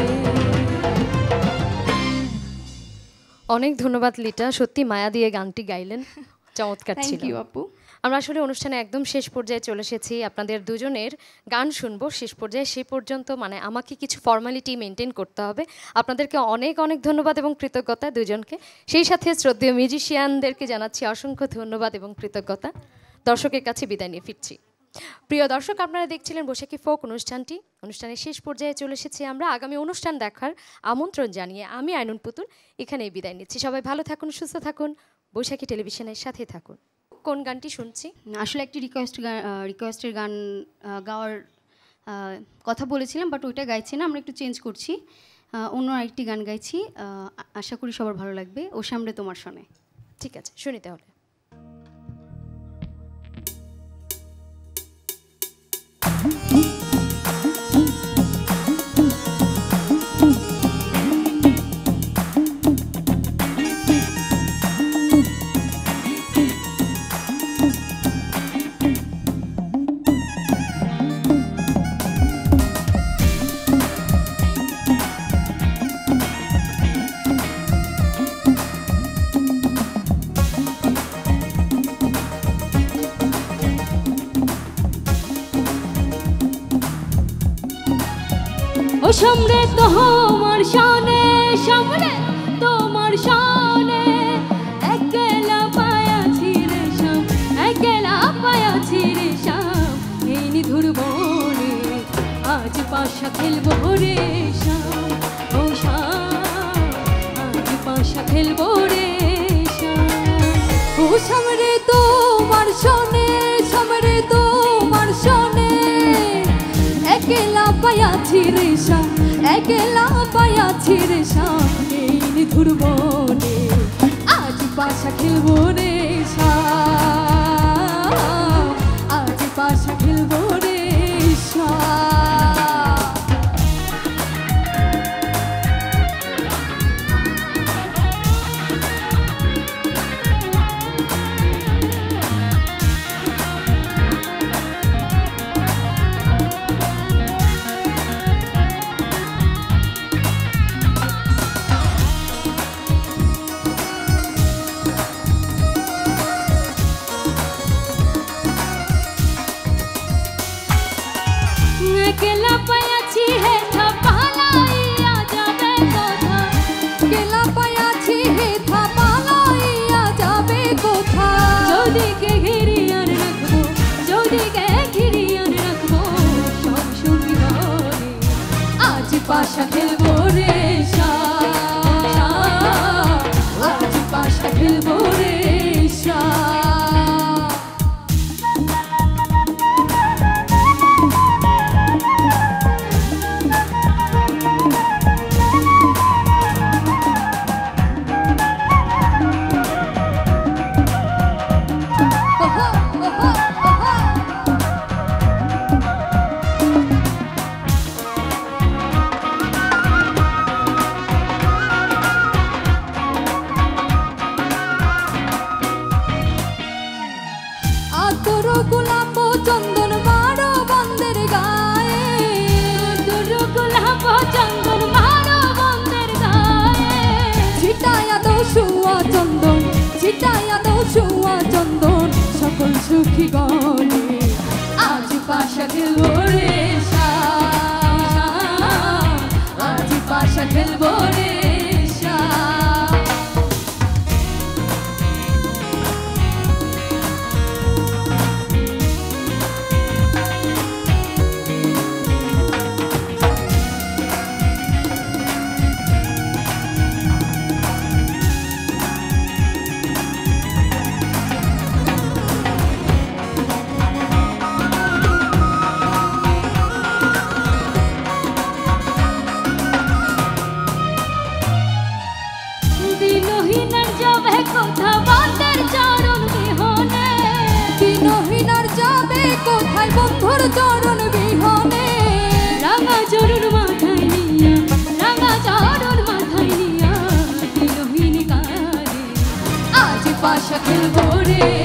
অনেক ধন্যবাদ লিটা, সত্যি মায়া দিয়ে গানটি গাইলেন, চমৎকার ছিল। থ্যাংক ইউ আপু। আমরা আসলে অনুষ্ঠানে একদম শেষ পর্যায়ে চলে এসেছি, আপনাদের দুজনের গান শুনবো শেষ পর্যায়ে। সে পর্যন্ত মানে আমাকে কিছু ফর্মালিটি মেনটেন করতে হবে। আপনাদেরকে অনেক অনেক ধন্যবাদ এবং কৃতজ্ঞতা দুজনকে, সেই সাথে শ্রদ্ধেয় মিউজিশিয়ানদেরকে জানাচ্ছি অসংখ্য ধন্যবাদ এবং কৃতজ্ঞতা। দর্শকের কাছে বিদায় নিয়ে ফিরছি। প্রিয় দর্শক, আপনারা দেখছিলেন বৈশাখী ফোক অনুষ্ঠানটি। অনুষ্ঠানের শেষ পর্যায়ে চলে এসেছি আমরা। আগামী অনুষ্ঠান দেখার আমন্ত্রণ জানিয়ে আমি আইনুন পুতুল এখানেই বিদায় নিচ্ছি। সবাই ভালো থাকুন, সুস্থ থাকুন, বৈশাখী টেলিভিশনের সাথে থাকুন। কোন গানটি শুনছি? আসলে একটি রিকোয়েস্টের গান গাওয়ার কথা বলেছিলাম, বাট ওইটা গাইছি না, আমরা একটু চেঞ্জ করছি, অন্য আরেকটি গান গাইছি। আশা করি সবার ভালো লাগবে। ও সামনে তোমার শোনে। ঠিক আছে, শুনি তাহলে। ও সামনে তোমার শানে, সামনে তোমার শানে, একলা পায়াছি রে শাম, একলা পায়াছি রে শাম, এই নিধুর বনে আজ পাশা খেলবো রে শাম, ও শাম আজ পাশা খেলবো রে শাম। ও সামনে তোমার শানে, সামনে তোমার শানে, একলা পায়াছি রে শাম, একলা পায়াছি রে শাম, এই নিধুর বনে আজ পাশা খেলবো রে শাম, আজ পাশা খেলবো রে শাম। কেলা পায়াছি হে থাপালাইয়া যাবে কোথা, কেলা পায়াছি হে থাপালাইয়া যাবে কোথা, যদিকে ঘিরিয়ার রাখবো, যদিকে ঘিরিয়ার রাখবো সব সঙ্গী ধরে আজ পাশা খেলবো রে শাম, আজ পাশা খেলবো রে শাম। গোলাপ চন্দন মারো বন্ধের গায়ে, গোলাপ চন্দন মারো বন্ধের গায়ে, ছিটায়া দো শুয়া চন্দন, ছিটায়া দো শুয়া চন্দন সকল সুখী গণে আজ পাশা খেলবো রে শাম, আজ পাশা খেলবো রে শাম। কোথায় বন্ধুর চরণ বিহনে, রাঙা চরণ তামাশা খেলবো রে